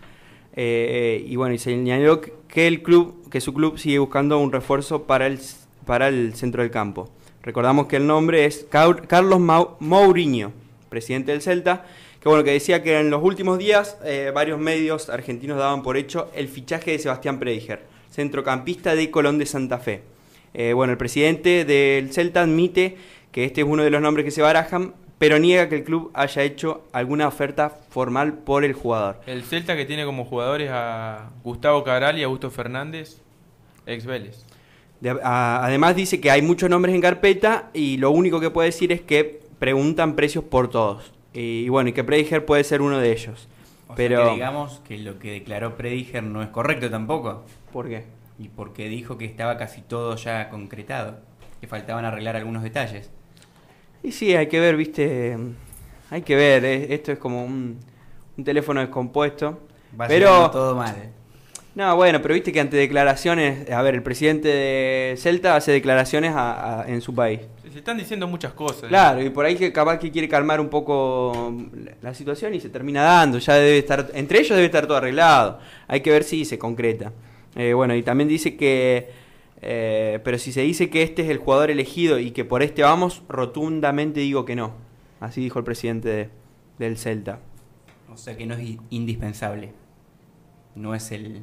Speaker 3: Y señaló que su club sigue buscando un refuerzo para el centro del campo. Recordamos que el nombre es Carlos Mourinho, presidente del Celta, que decía que en los últimos días varios medios argentinos daban por hecho el fichaje de Sebastián Prediger, centrocampista de Colón de Santa Fe. El presidente del Celta admite que este es uno de los nombres que se barajan, pero niega que el club haya hecho alguna oferta formal por el jugador.
Speaker 5: El Celta, que tiene como jugadores a Gustavo Cabral y Augusto Fernández, ex Vélez.
Speaker 3: Además dice que hay muchos nombres en carpeta y lo único que puede decir es que preguntan precios por todos. Y que Prediger puede ser uno de ellos.
Speaker 7: O
Speaker 3: pero
Speaker 7: sea que digamos que lo que declaró Prediger no es correcto tampoco.
Speaker 3: ¿Por qué?
Speaker 7: Y porque dijo que estaba casi todo ya concretado, que faltaban arreglar algunos detalles.
Speaker 3: Y sí, hay que ver, viste, hay que ver, esto es como un teléfono descompuesto.
Speaker 7: Va
Speaker 3: pero
Speaker 7: llegando todo mal.
Speaker 3: No, pero viste que ante declaraciones, el presidente de Celta hace declaraciones en su país.
Speaker 5: Se están diciendo muchas cosas.
Speaker 3: Claro, y por ahí que capaz que quiere calmar un poco la situación y se termina dando. Ya debe estar, entre ellos debe estar todo arreglado. Hay que ver si se concreta. Y también dice que, pero si se dice que este es el jugador elegido y que por este vamos, rotundamente digo que no. Así dijo el presidente del Celta.
Speaker 7: O sea que no es indispensable. No es el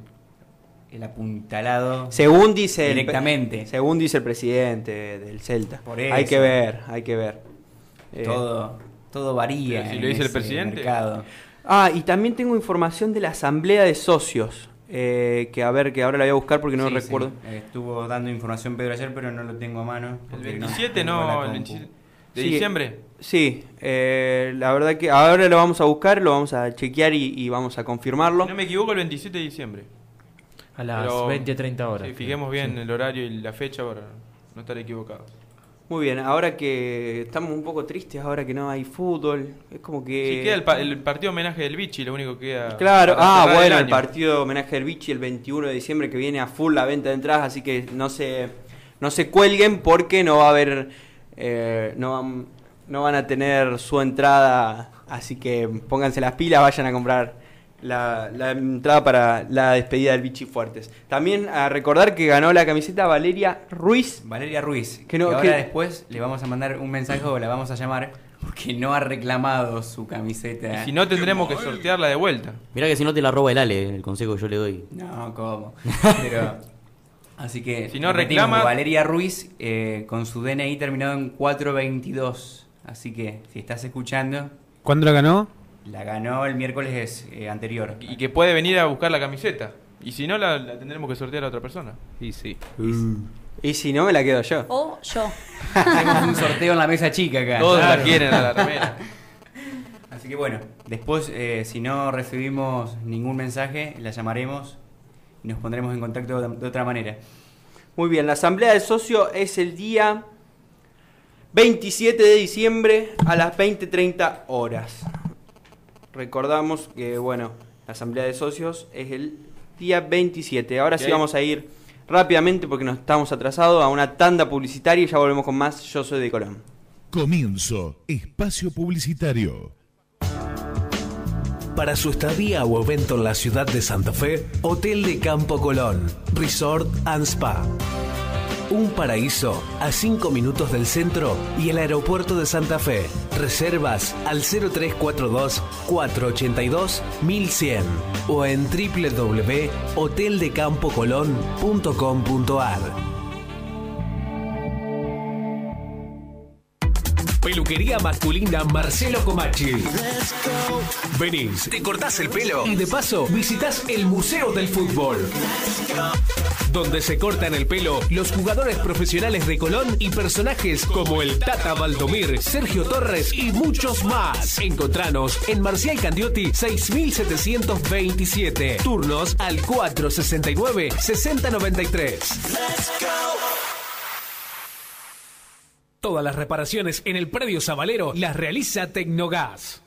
Speaker 7: apuntalado
Speaker 3: según dice
Speaker 7: directamente.
Speaker 3: Según dice el presidente del Celta.
Speaker 7: Por eso.
Speaker 3: Hay que ver.
Speaker 7: Todo varía.
Speaker 5: Si
Speaker 7: en
Speaker 5: lo dice el
Speaker 7: ese
Speaker 5: presidente.
Speaker 7: mercado.
Speaker 3: Y también tengo información de la asamblea de socios. Que ahora la voy a buscar porque no
Speaker 7: Sí,
Speaker 3: recuerdo.
Speaker 7: sí. Estuvo dando información Pedro ayer, pero no lo tengo a mano.
Speaker 5: El
Speaker 7: porque
Speaker 5: 27,
Speaker 7: tengo la
Speaker 5: el
Speaker 7: compu.
Speaker 5: 27 de
Speaker 3: Sí,
Speaker 5: diciembre.
Speaker 3: Sí, la verdad que ahora lo vamos a buscar, lo vamos a chequear y vamos a confirmarlo.
Speaker 5: Si no me equivoco, el 27 de diciembre.
Speaker 6: A las
Speaker 5: Pero,
Speaker 6: 20-30 horas.
Speaker 5: Sí, fijemos bien
Speaker 6: Sí.
Speaker 5: el horario y la fecha para no estar equivocados.
Speaker 3: Muy bien, ahora que estamos un poco tristes, ahora que no hay fútbol, es como que...
Speaker 5: Sí, queda el partido homenaje del Vichy, lo único que queda.
Speaker 3: Claro,
Speaker 5: para cerrar
Speaker 3: el
Speaker 5: año.
Speaker 3: partido homenaje del Vichy el 21 de diciembre que viene a full la venta de entradas, así que no se cuelguen porque no va a haber, no van a tener su entrada, así que pónganse las pilas, vayan a comprar la entrada para la despedida del Vichy Fuertes. También a recordar que ganó la camiseta Valeria Ruiz.
Speaker 7: Que ahora después le vamos a mandar un mensaje o la vamos a llamar porque no ha reclamado su camiseta.
Speaker 5: Y si no, tendremos que sortearla de vuelta.
Speaker 8: Mirá que si no te la roba el Ale, el consejo que yo le doy.
Speaker 7: No, ¿cómo? Pero, así que,
Speaker 5: si no
Speaker 7: repetimos,
Speaker 5: reclama...
Speaker 7: Valeria Ruiz con su DNI terminado en 422. Así que, si estás escuchando...
Speaker 11: ¿Cuándo la ganó?
Speaker 7: La ganó el miércoles anterior.
Speaker 5: Y que puede venir a buscar la camiseta. Y si no, la tendremos que sortear a otra persona.
Speaker 11: Y sí.
Speaker 3: Y si no, me la quedo yo.
Speaker 4: O yo.
Speaker 7: Hacemos un sorteo en la mesa chica acá.
Speaker 5: Todos la quieren a la remera.
Speaker 7: Así que bueno, después si no recibimos ningún mensaje, la llamaremos y nos pondremos en contacto de otra manera.
Speaker 3: Muy bien, la asamblea de socios es el día 27 de diciembre a las 20:30 horas. Recordamos que, bueno, la asamblea de socios es el día 27. Ahora sí vamos a ir rápidamente, porque nos estamos atrasados, a una tanda publicitaria y ya volvemos con más Yo Soy de Colón.
Speaker 9: Comienzo espacio publicitario.
Speaker 1: Para su estadía o evento en la ciudad de Santa Fe, Hotel de Campo Colón, Resort and Spa. Un paraíso a 5 minutos del centro y el aeropuerto de Santa Fe. Reservas al 0342-482-1100 o en www.hoteldecampocolon.com.ar. Peluquería masculina Marcelo Comachi. Venís, te cortás el pelo y de paso visitás el Museo del Fútbol, donde se cortan el pelo los jugadores profesionales de Colón y personajes como el Tata Valdomir, Sergio Torres y muchos más. Encontranos en Marcial Candiotti 6727. Turnos al 469-6093. Todas las reparaciones en el predio Sabalero las realiza Tecnogas.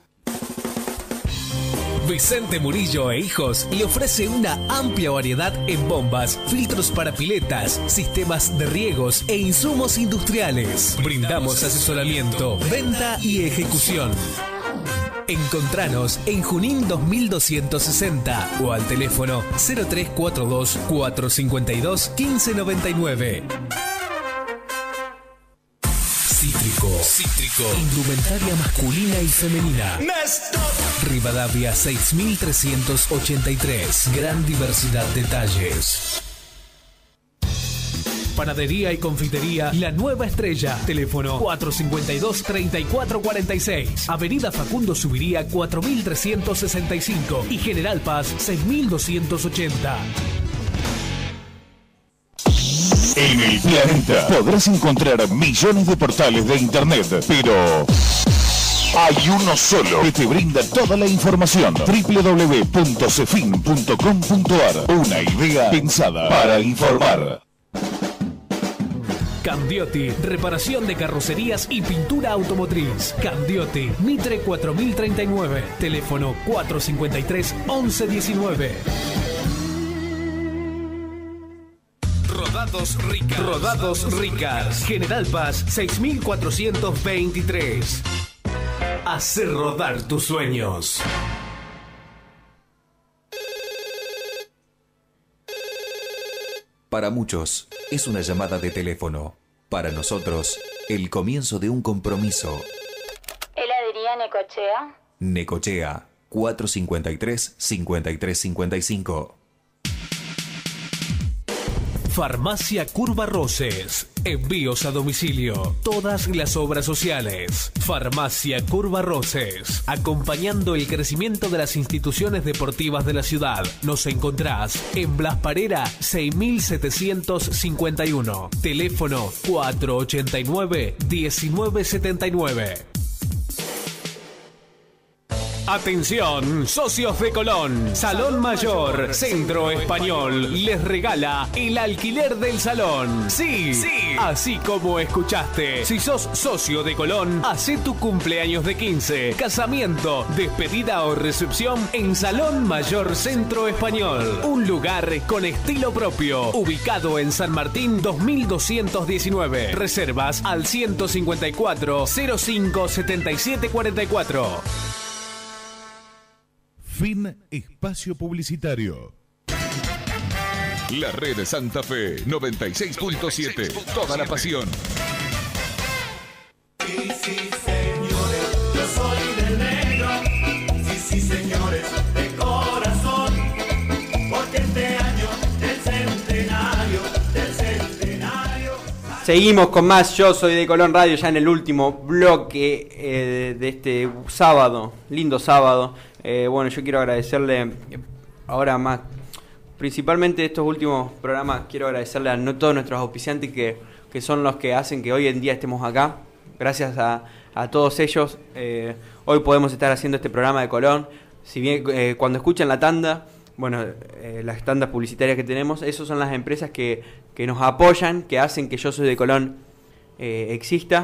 Speaker 1: Vicente Murillo e Hijos le ofrece una amplia variedad en bombas, filtros para piletas, sistemas de riegos e insumos industriales. Brindamos asesoramiento, venta y ejecución. Encontranos en Junín 2260 o al teléfono 0342 452 1599. Cítrico, indumentaria masculina y femenina. Rivadavia 6383, gran diversidad de talles. Panadería y confitería La Nueva Estrella. Teléfono 452-3446. Avenida Facundo Subiría 4365 y General Paz 6280.
Speaker 9: En el planeta podrás encontrar millones de portales de internet, pero hay uno solo que te brinda toda la información. www.cefin.com.ar. Una idea pensada para informar.
Speaker 1: Candiotti, reparación de carrocerías y pintura automotriz. Candiotti, Mitre 4039, teléfono 453-1119. Rodados Ricas, General Paz 6423. Hacer rodar tus sueños.
Speaker 10: Para muchos, es una llamada de teléfono. Para nosotros, el comienzo de un compromiso.
Speaker 4: ¿Heladería Necochea?
Speaker 10: Necochea, 453-5355.
Speaker 1: Farmacia Curva Roses. Envíos a domicilio. Todas las obras sociales. Farmacia Curva Roses. Acompañando el crecimiento de las instituciones deportivas de la ciudad. Nos encontrás en Blas Parera 6751. Teléfono 489-1979. Atención, socios de Colón. Salón Mayor, Centro Español, les regala el alquiler del salón. Sí, así como escuchaste. Si sos socio de Colón, hacé tu cumpleaños de 15, casamiento, despedida o recepción en Salón Mayor Centro Español. Un lugar con estilo propio, ubicado en San Martín 2219. Reservas al 154 05 7744.
Speaker 9: Fin espacio publicitario. La red Santa Fe 96.7. Toda la pasión.
Speaker 2: Sí, sí, señores, yo soy de negro. Sí, sí, señores, de corazón. Porque este año del centenario.
Speaker 3: Seguimos con más Yo Soy de Colón Radio, ya en el último bloque de este sábado, lindo sábado. Bueno, yo quiero agradecerle ahora más, principalmente estos últimos programas, quiero agradecerle a todos nuestros auspiciantes que son los que hacen que hoy en día estemos acá. Gracias a todos ellos, hoy podemos estar haciendo este programa de Colón. Si bien cuando escuchan la tanda, bueno, las tandas publicitarias que tenemos, esas son las empresas que nos apoyan, que hacen que Yo Soy de Colón exista.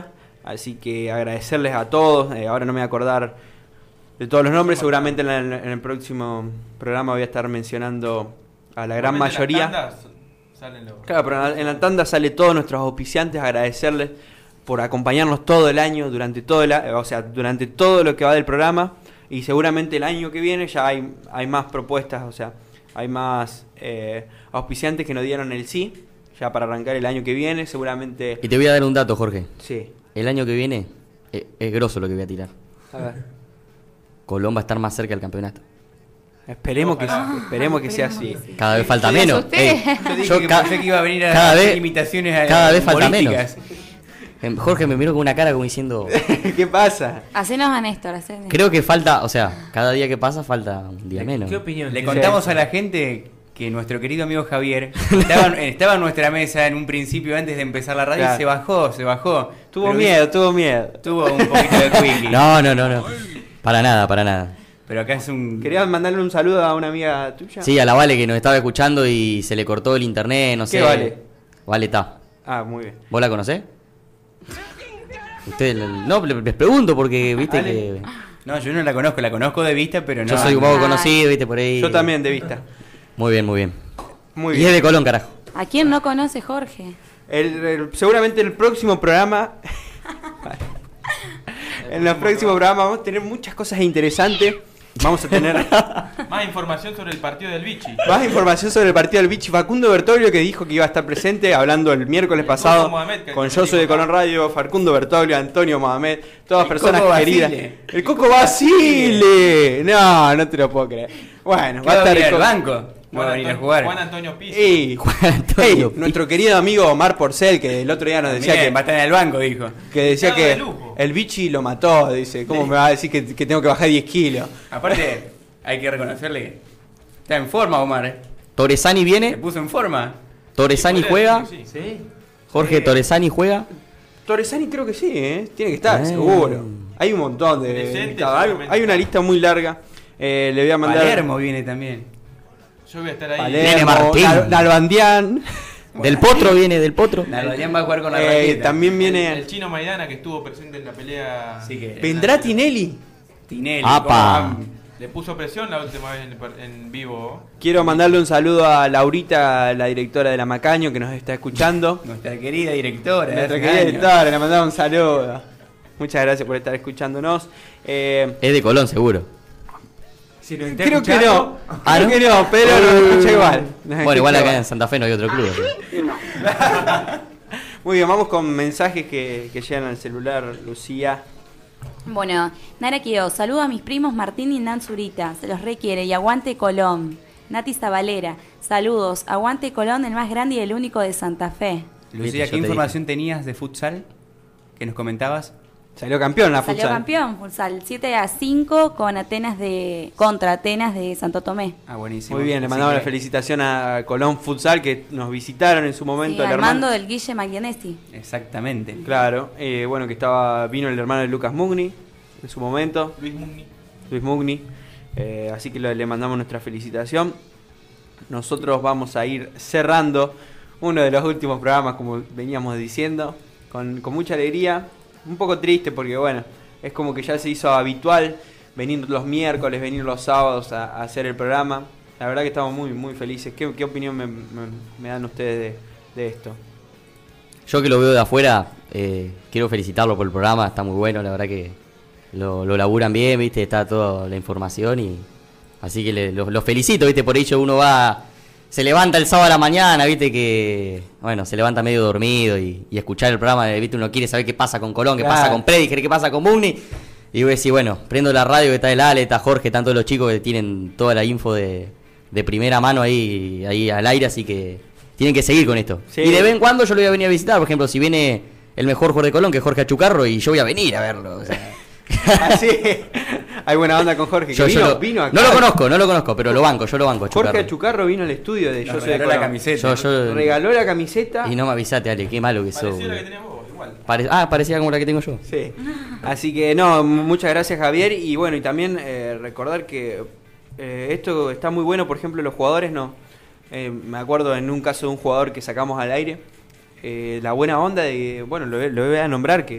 Speaker 3: Así que agradecerles a todos. Ahora no me voy a acordar de todos los nombres. Seguramente en el próximo programa voy a estar mencionando a la gran mayoría. Claro, pero en la tanda sale todos nuestros auspiciantes. Agradecerles por acompañarnos todo el año, durante todo durante todo lo que va del programa. Y seguramente el año que viene ya hay más propuestas, o sea, hay más auspiciantes que nos dieron el sí, ya para arrancar el año que viene, seguramente.
Speaker 8: Y te voy a dar un dato, Jorge.
Speaker 3: Sí.
Speaker 8: El año que viene es grosso lo que voy a tirar.
Speaker 3: A ver.
Speaker 8: Colón va a estar más cerca del campeonato.
Speaker 3: Esperemos que sea así.
Speaker 8: Cada vez falta menos.
Speaker 7: Yo pensé que iba a venir a
Speaker 8: cada
Speaker 7: hacer
Speaker 8: vez,
Speaker 7: imitaciones
Speaker 8: cada vez falta
Speaker 7: políticas.
Speaker 8: menos. Jorge me miró con una cara como diciendo...
Speaker 3: ¿Qué pasa?
Speaker 4: Hacenos a Néstor, hacenos.
Speaker 8: Creo que falta, o sea, cada día que pasa falta un día menos.
Speaker 7: ¿Qué opinión? Le contamos a la gente que nuestro querido amigo Javier estaba en nuestra mesa en un principio antes de empezar la radio.
Speaker 3: Claro.
Speaker 7: Y se bajó.
Speaker 3: Tuvo miedo.
Speaker 7: Tuvo un poquito de quickie.
Speaker 8: No. Para nada.
Speaker 7: Pero acá es un...
Speaker 3: ¿Querías mandarle un saludo a una amiga tuya?
Speaker 8: Sí, a la Vale que nos estaba escuchando y se le cortó el internet, no sé.
Speaker 3: ¿Qué Vale?
Speaker 8: Vale está.
Speaker 3: Ah, muy bien.
Speaker 8: ¿Vos la conocés? Usted, no, les pregunto porque viste que...
Speaker 7: No, yo no la conozco de vista, pero no.
Speaker 8: Yo soy un poco conocido, viste, por ahí.
Speaker 3: Yo también de vista.
Speaker 8: Muy bien.
Speaker 3: Muy
Speaker 8: Y
Speaker 3: bien.
Speaker 8: es de Colón, carajo.
Speaker 4: ¿A quién no conoce Jorge?
Speaker 3: Seguramente el próximo programa... en el próximo programa vamos a tener muchas cosas interesantes. Vamos a tener
Speaker 5: más información sobre el partido del Vichy.
Speaker 3: Más información sobre el partido del Vichy. Facundo Bertoglio, que dijo que iba a estar presente, hablando el miércoles pasado con Yo Soy de Colón Radio, Facundo Bertoglio, Antonio Mohamed, todas personas queridas. El Coco Basile. No te lo puedo creer. Bueno, va a estar
Speaker 7: el banco. Va a venir a jugar.
Speaker 5: Juan Antonio Pizzi.
Speaker 3: Nuestro querido amigo Omar Porcel, que el otro día nos decía que
Speaker 7: va a estar en el banco, dijo.
Speaker 3: Que decía que el Vichy lo mató, dice. ¿Cómo me va a decir que tengo que bajar 10 kilos?
Speaker 7: Aparte, hay que reconocerle que está en forma, Omar.
Speaker 8: Torresani viene.
Speaker 7: Se puso en forma.
Speaker 8: Torresani juega.
Speaker 7: Sí.
Speaker 8: Jorge, Torresani juega.
Speaker 3: Torresani creo que sí, tiene que estar, seguro. Hay un montón de... Hay una lista muy larga. Le voy a mandar...
Speaker 7: Palermo viene también.
Speaker 5: Yo voy a estar ahí.
Speaker 3: Palermo, Nalbandián.
Speaker 8: Del Potro viene, del Potro.
Speaker 7: Nalbandián va a jugar con la raqueta.
Speaker 3: También viene...
Speaker 5: El chino Maidana que estuvo presente en la pelea.
Speaker 7: Sí que...
Speaker 3: ¿Vendrá Tinelli?
Speaker 8: ¡Apa!
Speaker 5: Le puso presión la última vez en vivo.
Speaker 3: Quiero mandarle un saludo a Laurita, la directora de La Macaño, que nos está escuchando.
Speaker 7: Nuestra querida directora.
Speaker 3: Nuestra querida directora, le mandamos un saludo. Muchas gracias por estar escuchándonos.
Speaker 8: Es de Colón, seguro.
Speaker 3: Si creo que no. Creo que no, pero nos escucha igual.
Speaker 8: Bueno, igual acá en Santa Fe no hay otro club.
Speaker 3: Muy bien, vamos con mensajes que llegan al celular, Lucía.
Speaker 4: Bueno, Nara Quiroz, saludo a mis primos Martín y Nan Zurita, se los requiere y aguante Colón. Nati Zabalera, saludos, aguante Colón, el más grande y el único de Santa Fe.
Speaker 7: Lucía, ¿qué información tenías de futsal que nos comentabas?
Speaker 3: Salió campeón la futsal.
Speaker 4: Salió campeón, futsal, 7-5 contra Atenas de Santo Tomé.
Speaker 7: Ah, buenísimo.
Speaker 3: Muy bien, le mandamos la felicitación a Colón Futsal, que nos visitaron en su momento.
Speaker 4: Sí, al mando del Guille Maglianesi.
Speaker 7: Exactamente.
Speaker 3: Claro, bueno, que vino el hermano de Lucas Mugni en su momento. Luis Mugni. Así que le mandamos nuestra felicitación. Nosotros vamos a ir cerrando uno de los últimos programas, como veníamos diciendo, con mucha alegría. Un poco triste porque, bueno, es como que ya se hizo habitual venir los miércoles, venir los sábados a hacer el programa. La verdad que estamos muy, muy felices. ¿Qué opinión me dan ustedes de esto?
Speaker 8: Yo que lo veo de afuera, quiero felicitarlo por el programa, está muy bueno, la verdad que lo laburan bien, viste, está toda la información y así que los felicito, viste, por ello uno se levanta el sábado a la mañana, viste que, bueno, se levanta medio dormido y escuchar el programa, viste, uno quiere saber qué pasa con Colón, qué pasa con Prediger, qué pasa con Mugni, y voy a decir, bueno, prendo la radio que está el Ale, está Jorge, están todos los chicos que tienen toda la info de primera mano ahí al aire, así que tienen que seguir con esto. Sí. Y de vez en cuando yo lo voy a venir a visitar, por ejemplo, si viene el mejor jugador de Colón, que es Jorge Achucarro, y yo voy a venir a verlo, o sea.
Speaker 3: Así, hay buena onda con Jorge. Vino acá.
Speaker 8: No lo conozco, pero yo lo banco.
Speaker 3: Jorge Achucarro vino al estudio de Yo Soy de Colón.
Speaker 7: La camiseta.
Speaker 8: Yo
Speaker 3: regaló la camiseta.
Speaker 8: Y no me avisaste, Ale, qué malo que sos.
Speaker 5: Parecía la que tenés vos, igual.
Speaker 8: Parecía como la que tengo yo.
Speaker 3: Sí. Así que no, muchas gracias, Javier. Y bueno, y también recordar que esto está muy bueno, por ejemplo, los jugadores no. Me acuerdo en un caso de un jugador que sacamos al aire. La buena onda de, bueno, lo voy a nombrar, que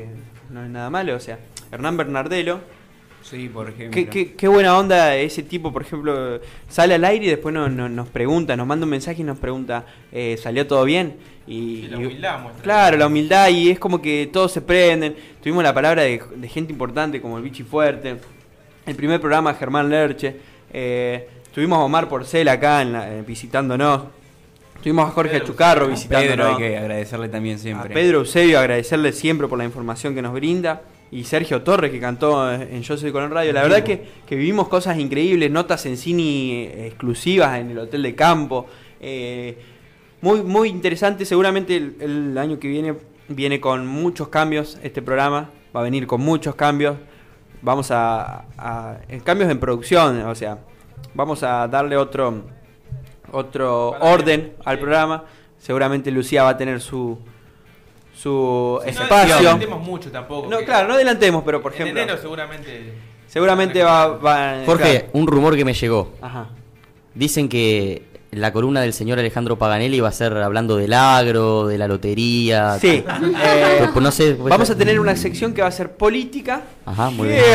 Speaker 3: no es nada malo, o sea, Hernán Bernardelo.
Speaker 7: Sí, por ejemplo.
Speaker 3: Qué buena onda ese tipo, por ejemplo, sale al aire y después nos pregunta, nos manda un mensaje y nos pregunta, ¿salió todo bien? Y
Speaker 5: la humildad muestra.
Speaker 3: Claro, la humildad, y es como que todos se prenden. Tuvimos la palabra de gente importante como el Vichy Fuerte, el primer programa Germán Lerche, tuvimos a Omar Porcel acá visitándonos, tuvimos a Jorge Chucarro visitándonos.
Speaker 7: Pedro hay que agradecerle también siempre.
Speaker 3: A Pedro Eusebio agradecerle siempre por la información que nos brinda. Y Sergio Torres, que cantó en Yo Soy de Colón Radio. La verdad que vivimos cosas increíbles, notas en cine exclusivas en el Hotel de Campo. Muy, muy interesante. Seguramente el año que viene con muchos cambios este programa. Va a venir con muchos cambios. Vamos a cambios en producción. O sea, vamos a darle otro orden al programa. Seguramente Lucía va a tener su espacio.
Speaker 5: No adelantemos mucho tampoco.
Speaker 3: No, claro, no adelantemos, pero por ejemplo.
Speaker 5: En enero
Speaker 3: seguramente va
Speaker 8: Jorge,
Speaker 3: claro.
Speaker 8: Un rumor que me llegó.
Speaker 3: Ajá.
Speaker 8: Dicen que la columna del señor Alejandro Paganelli va a ser hablando del agro, de la lotería.
Speaker 3: Sí.
Speaker 8: Pues no sé.
Speaker 3: Vamos a tener una sección que va a ser política.
Speaker 8: Ajá, muy bien.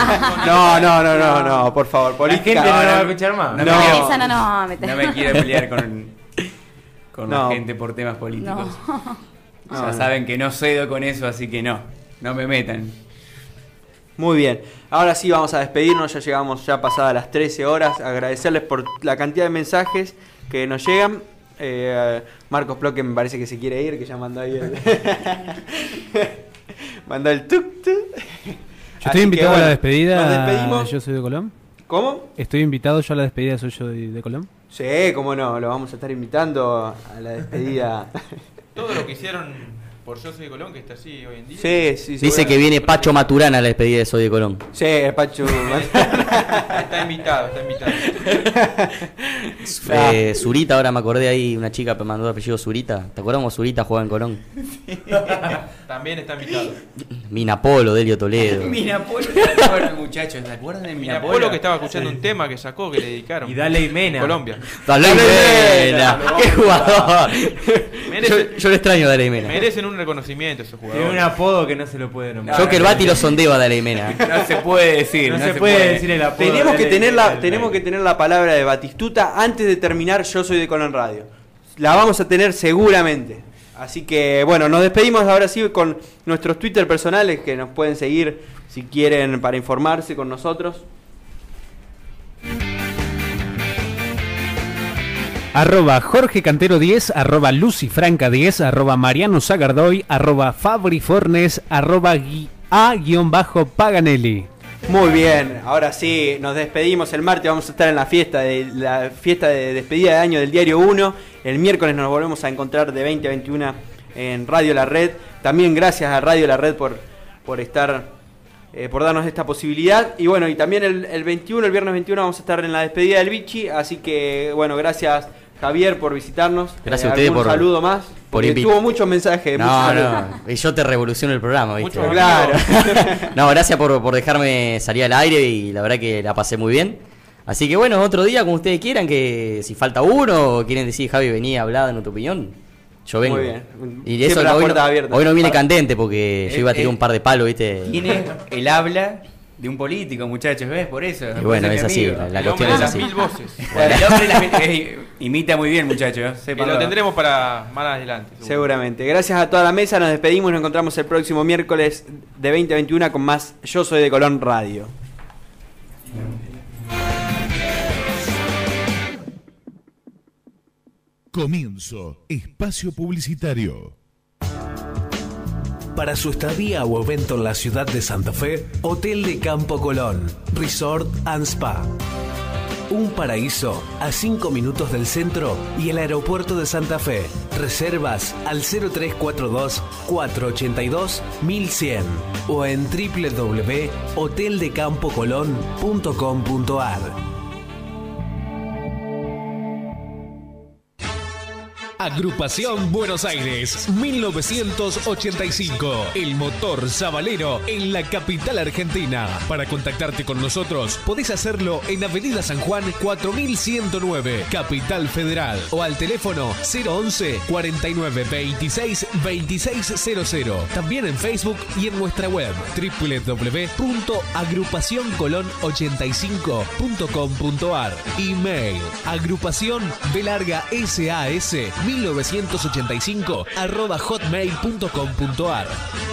Speaker 3: No, por favor, política.
Speaker 6: La gente no la va a escuchar más.
Speaker 4: Esa no nos vamos a meter.
Speaker 7: No me quiero pelear con la gente por temas políticos. Ya saben que no cedo con eso, así que no me metan.
Speaker 3: Muy bien, ahora sí vamos a despedirnos, ya llegamos ya pasadas las 13 horas, agradecerles por la cantidad de mensajes que nos llegan. Marcos Ploque me parece que se quiere ir, que ya mandó ahí mandó el tuk.
Speaker 11: Yo estoy invitado a la
Speaker 3: nos
Speaker 11: despedida.
Speaker 3: despedimos.
Speaker 11: Yo Soy de Colón.
Speaker 3: ¿Cómo?
Speaker 11: Estoy invitado yo a la despedida. Soy Yo de Colón.
Speaker 3: Sí, cómo no, lo vamos a estar invitando a la despedida.
Speaker 5: Todo lo que hicieron por Yo Soy de Colón, que está así hoy en día.
Speaker 3: Sí.
Speaker 8: Dice que viene Pacho Maturana a la despedida de Soy de Colón.
Speaker 3: Sí, Pacho.
Speaker 5: Está invitado.
Speaker 8: Zurita, ahora me acordé ahí, una chica me mandó el apellido Zurita. ¿Te acuerdas cómo Zurita jugaba en Colón?
Speaker 5: También está invitado.
Speaker 8: Minapolo, Delio Toledo.
Speaker 7: Minapolo, muchachos, ¿se acuerdan de Minapolo?
Speaker 5: Minapolo que estaba escuchando un tema que sacó, que le dedicaron.
Speaker 6: Y Dale Mena.
Speaker 5: Colombia.
Speaker 8: Dale Mena, qué jugador. Yo le extraño a Dale Mena.
Speaker 5: Merecen un reconocimiento esos jugadores.
Speaker 6: Tiene un apodo que no se lo puede nombrar.
Speaker 8: Yo que el Bati lo sondeo a Dale Mena.
Speaker 7: No se puede decir.
Speaker 6: No se puede decir el apodo.
Speaker 3: Tenemos que tener la palabra de Batistuta antes de terminar Yo Soy de Colón Radio. La vamos a tener seguramente. Así que bueno, nos despedimos ahora sí con nuestros Twitter personales que nos pueden seguir si quieren para informarse con nosotros.
Speaker 11: @ Jorge Cantero 10, @ Lucy Franca 10, @ Mariano Zagardoy, @ Fabri Fornes, @A_Paganelli.
Speaker 3: Muy bien, ahora sí, nos despedimos. El martes vamos a estar en la fiesta de despedida de año del Diario 1. El miércoles nos volvemos a encontrar de 20 a 21 en Radio La Red. También gracias a Radio La Red por estar, por darnos esta posibilidad. Y bueno, y también el 21, el viernes 21 vamos a estar en la despedida del Vichy. Así que bueno, gracias Javier por visitarnos.
Speaker 8: Gracias a ustedes por
Speaker 3: saludo más. Porque tuvo muchos mensajes.
Speaker 8: No. Y yo te revoluciono el programa, ¿viste?
Speaker 3: Mucho, claro.
Speaker 8: No, gracias por dejarme salir al aire y la verdad que la pasé muy bien. Así que bueno, otro día, como ustedes quieran, que si falta uno o quieren decir, Javi, vení a hablar en tu opinión, yo vengo.
Speaker 3: Muy bien.
Speaker 8: Y eso hoy no viene candente porque yo iba a tirar un par de palos, ¿viste?
Speaker 7: Tiene el habla de un político, muchachos, ¿ves? Por eso.
Speaker 8: Y bueno, es así, la cuestión es así.
Speaker 5: Mil voces.
Speaker 7: El hombre imita muy bien, muchachos.
Speaker 5: Y lo tendremos para más adelante.
Speaker 3: Seguramente. Gracias a toda la mesa, nos despedimos y nos encontramos el próximo miércoles de 20 a 21 con más Yo Soy de Colón Radio.
Speaker 9: Comienzo espacio publicitario.
Speaker 1: Para su estadía o evento en la ciudad de Santa Fe, Hotel de Campo Colón, Resort and Spa. Un paraíso a 5 minutos del centro y el aeropuerto de Santa Fe. Reservas al 0342-482-1100 o en www.hoteldecampocolon.com.ar. Agrupación Buenos Aires, 1985. El motor sabalero en la capital argentina. Para contactarte con nosotros, podés hacerlo en Avenida San Juan 4109, Capital Federal, o al teléfono 011 49 26 2600. También en Facebook y en nuestra web www.agrupacioncolon85.com.ar. Email agrupación_SAS 1985 @hotmail.com.ar.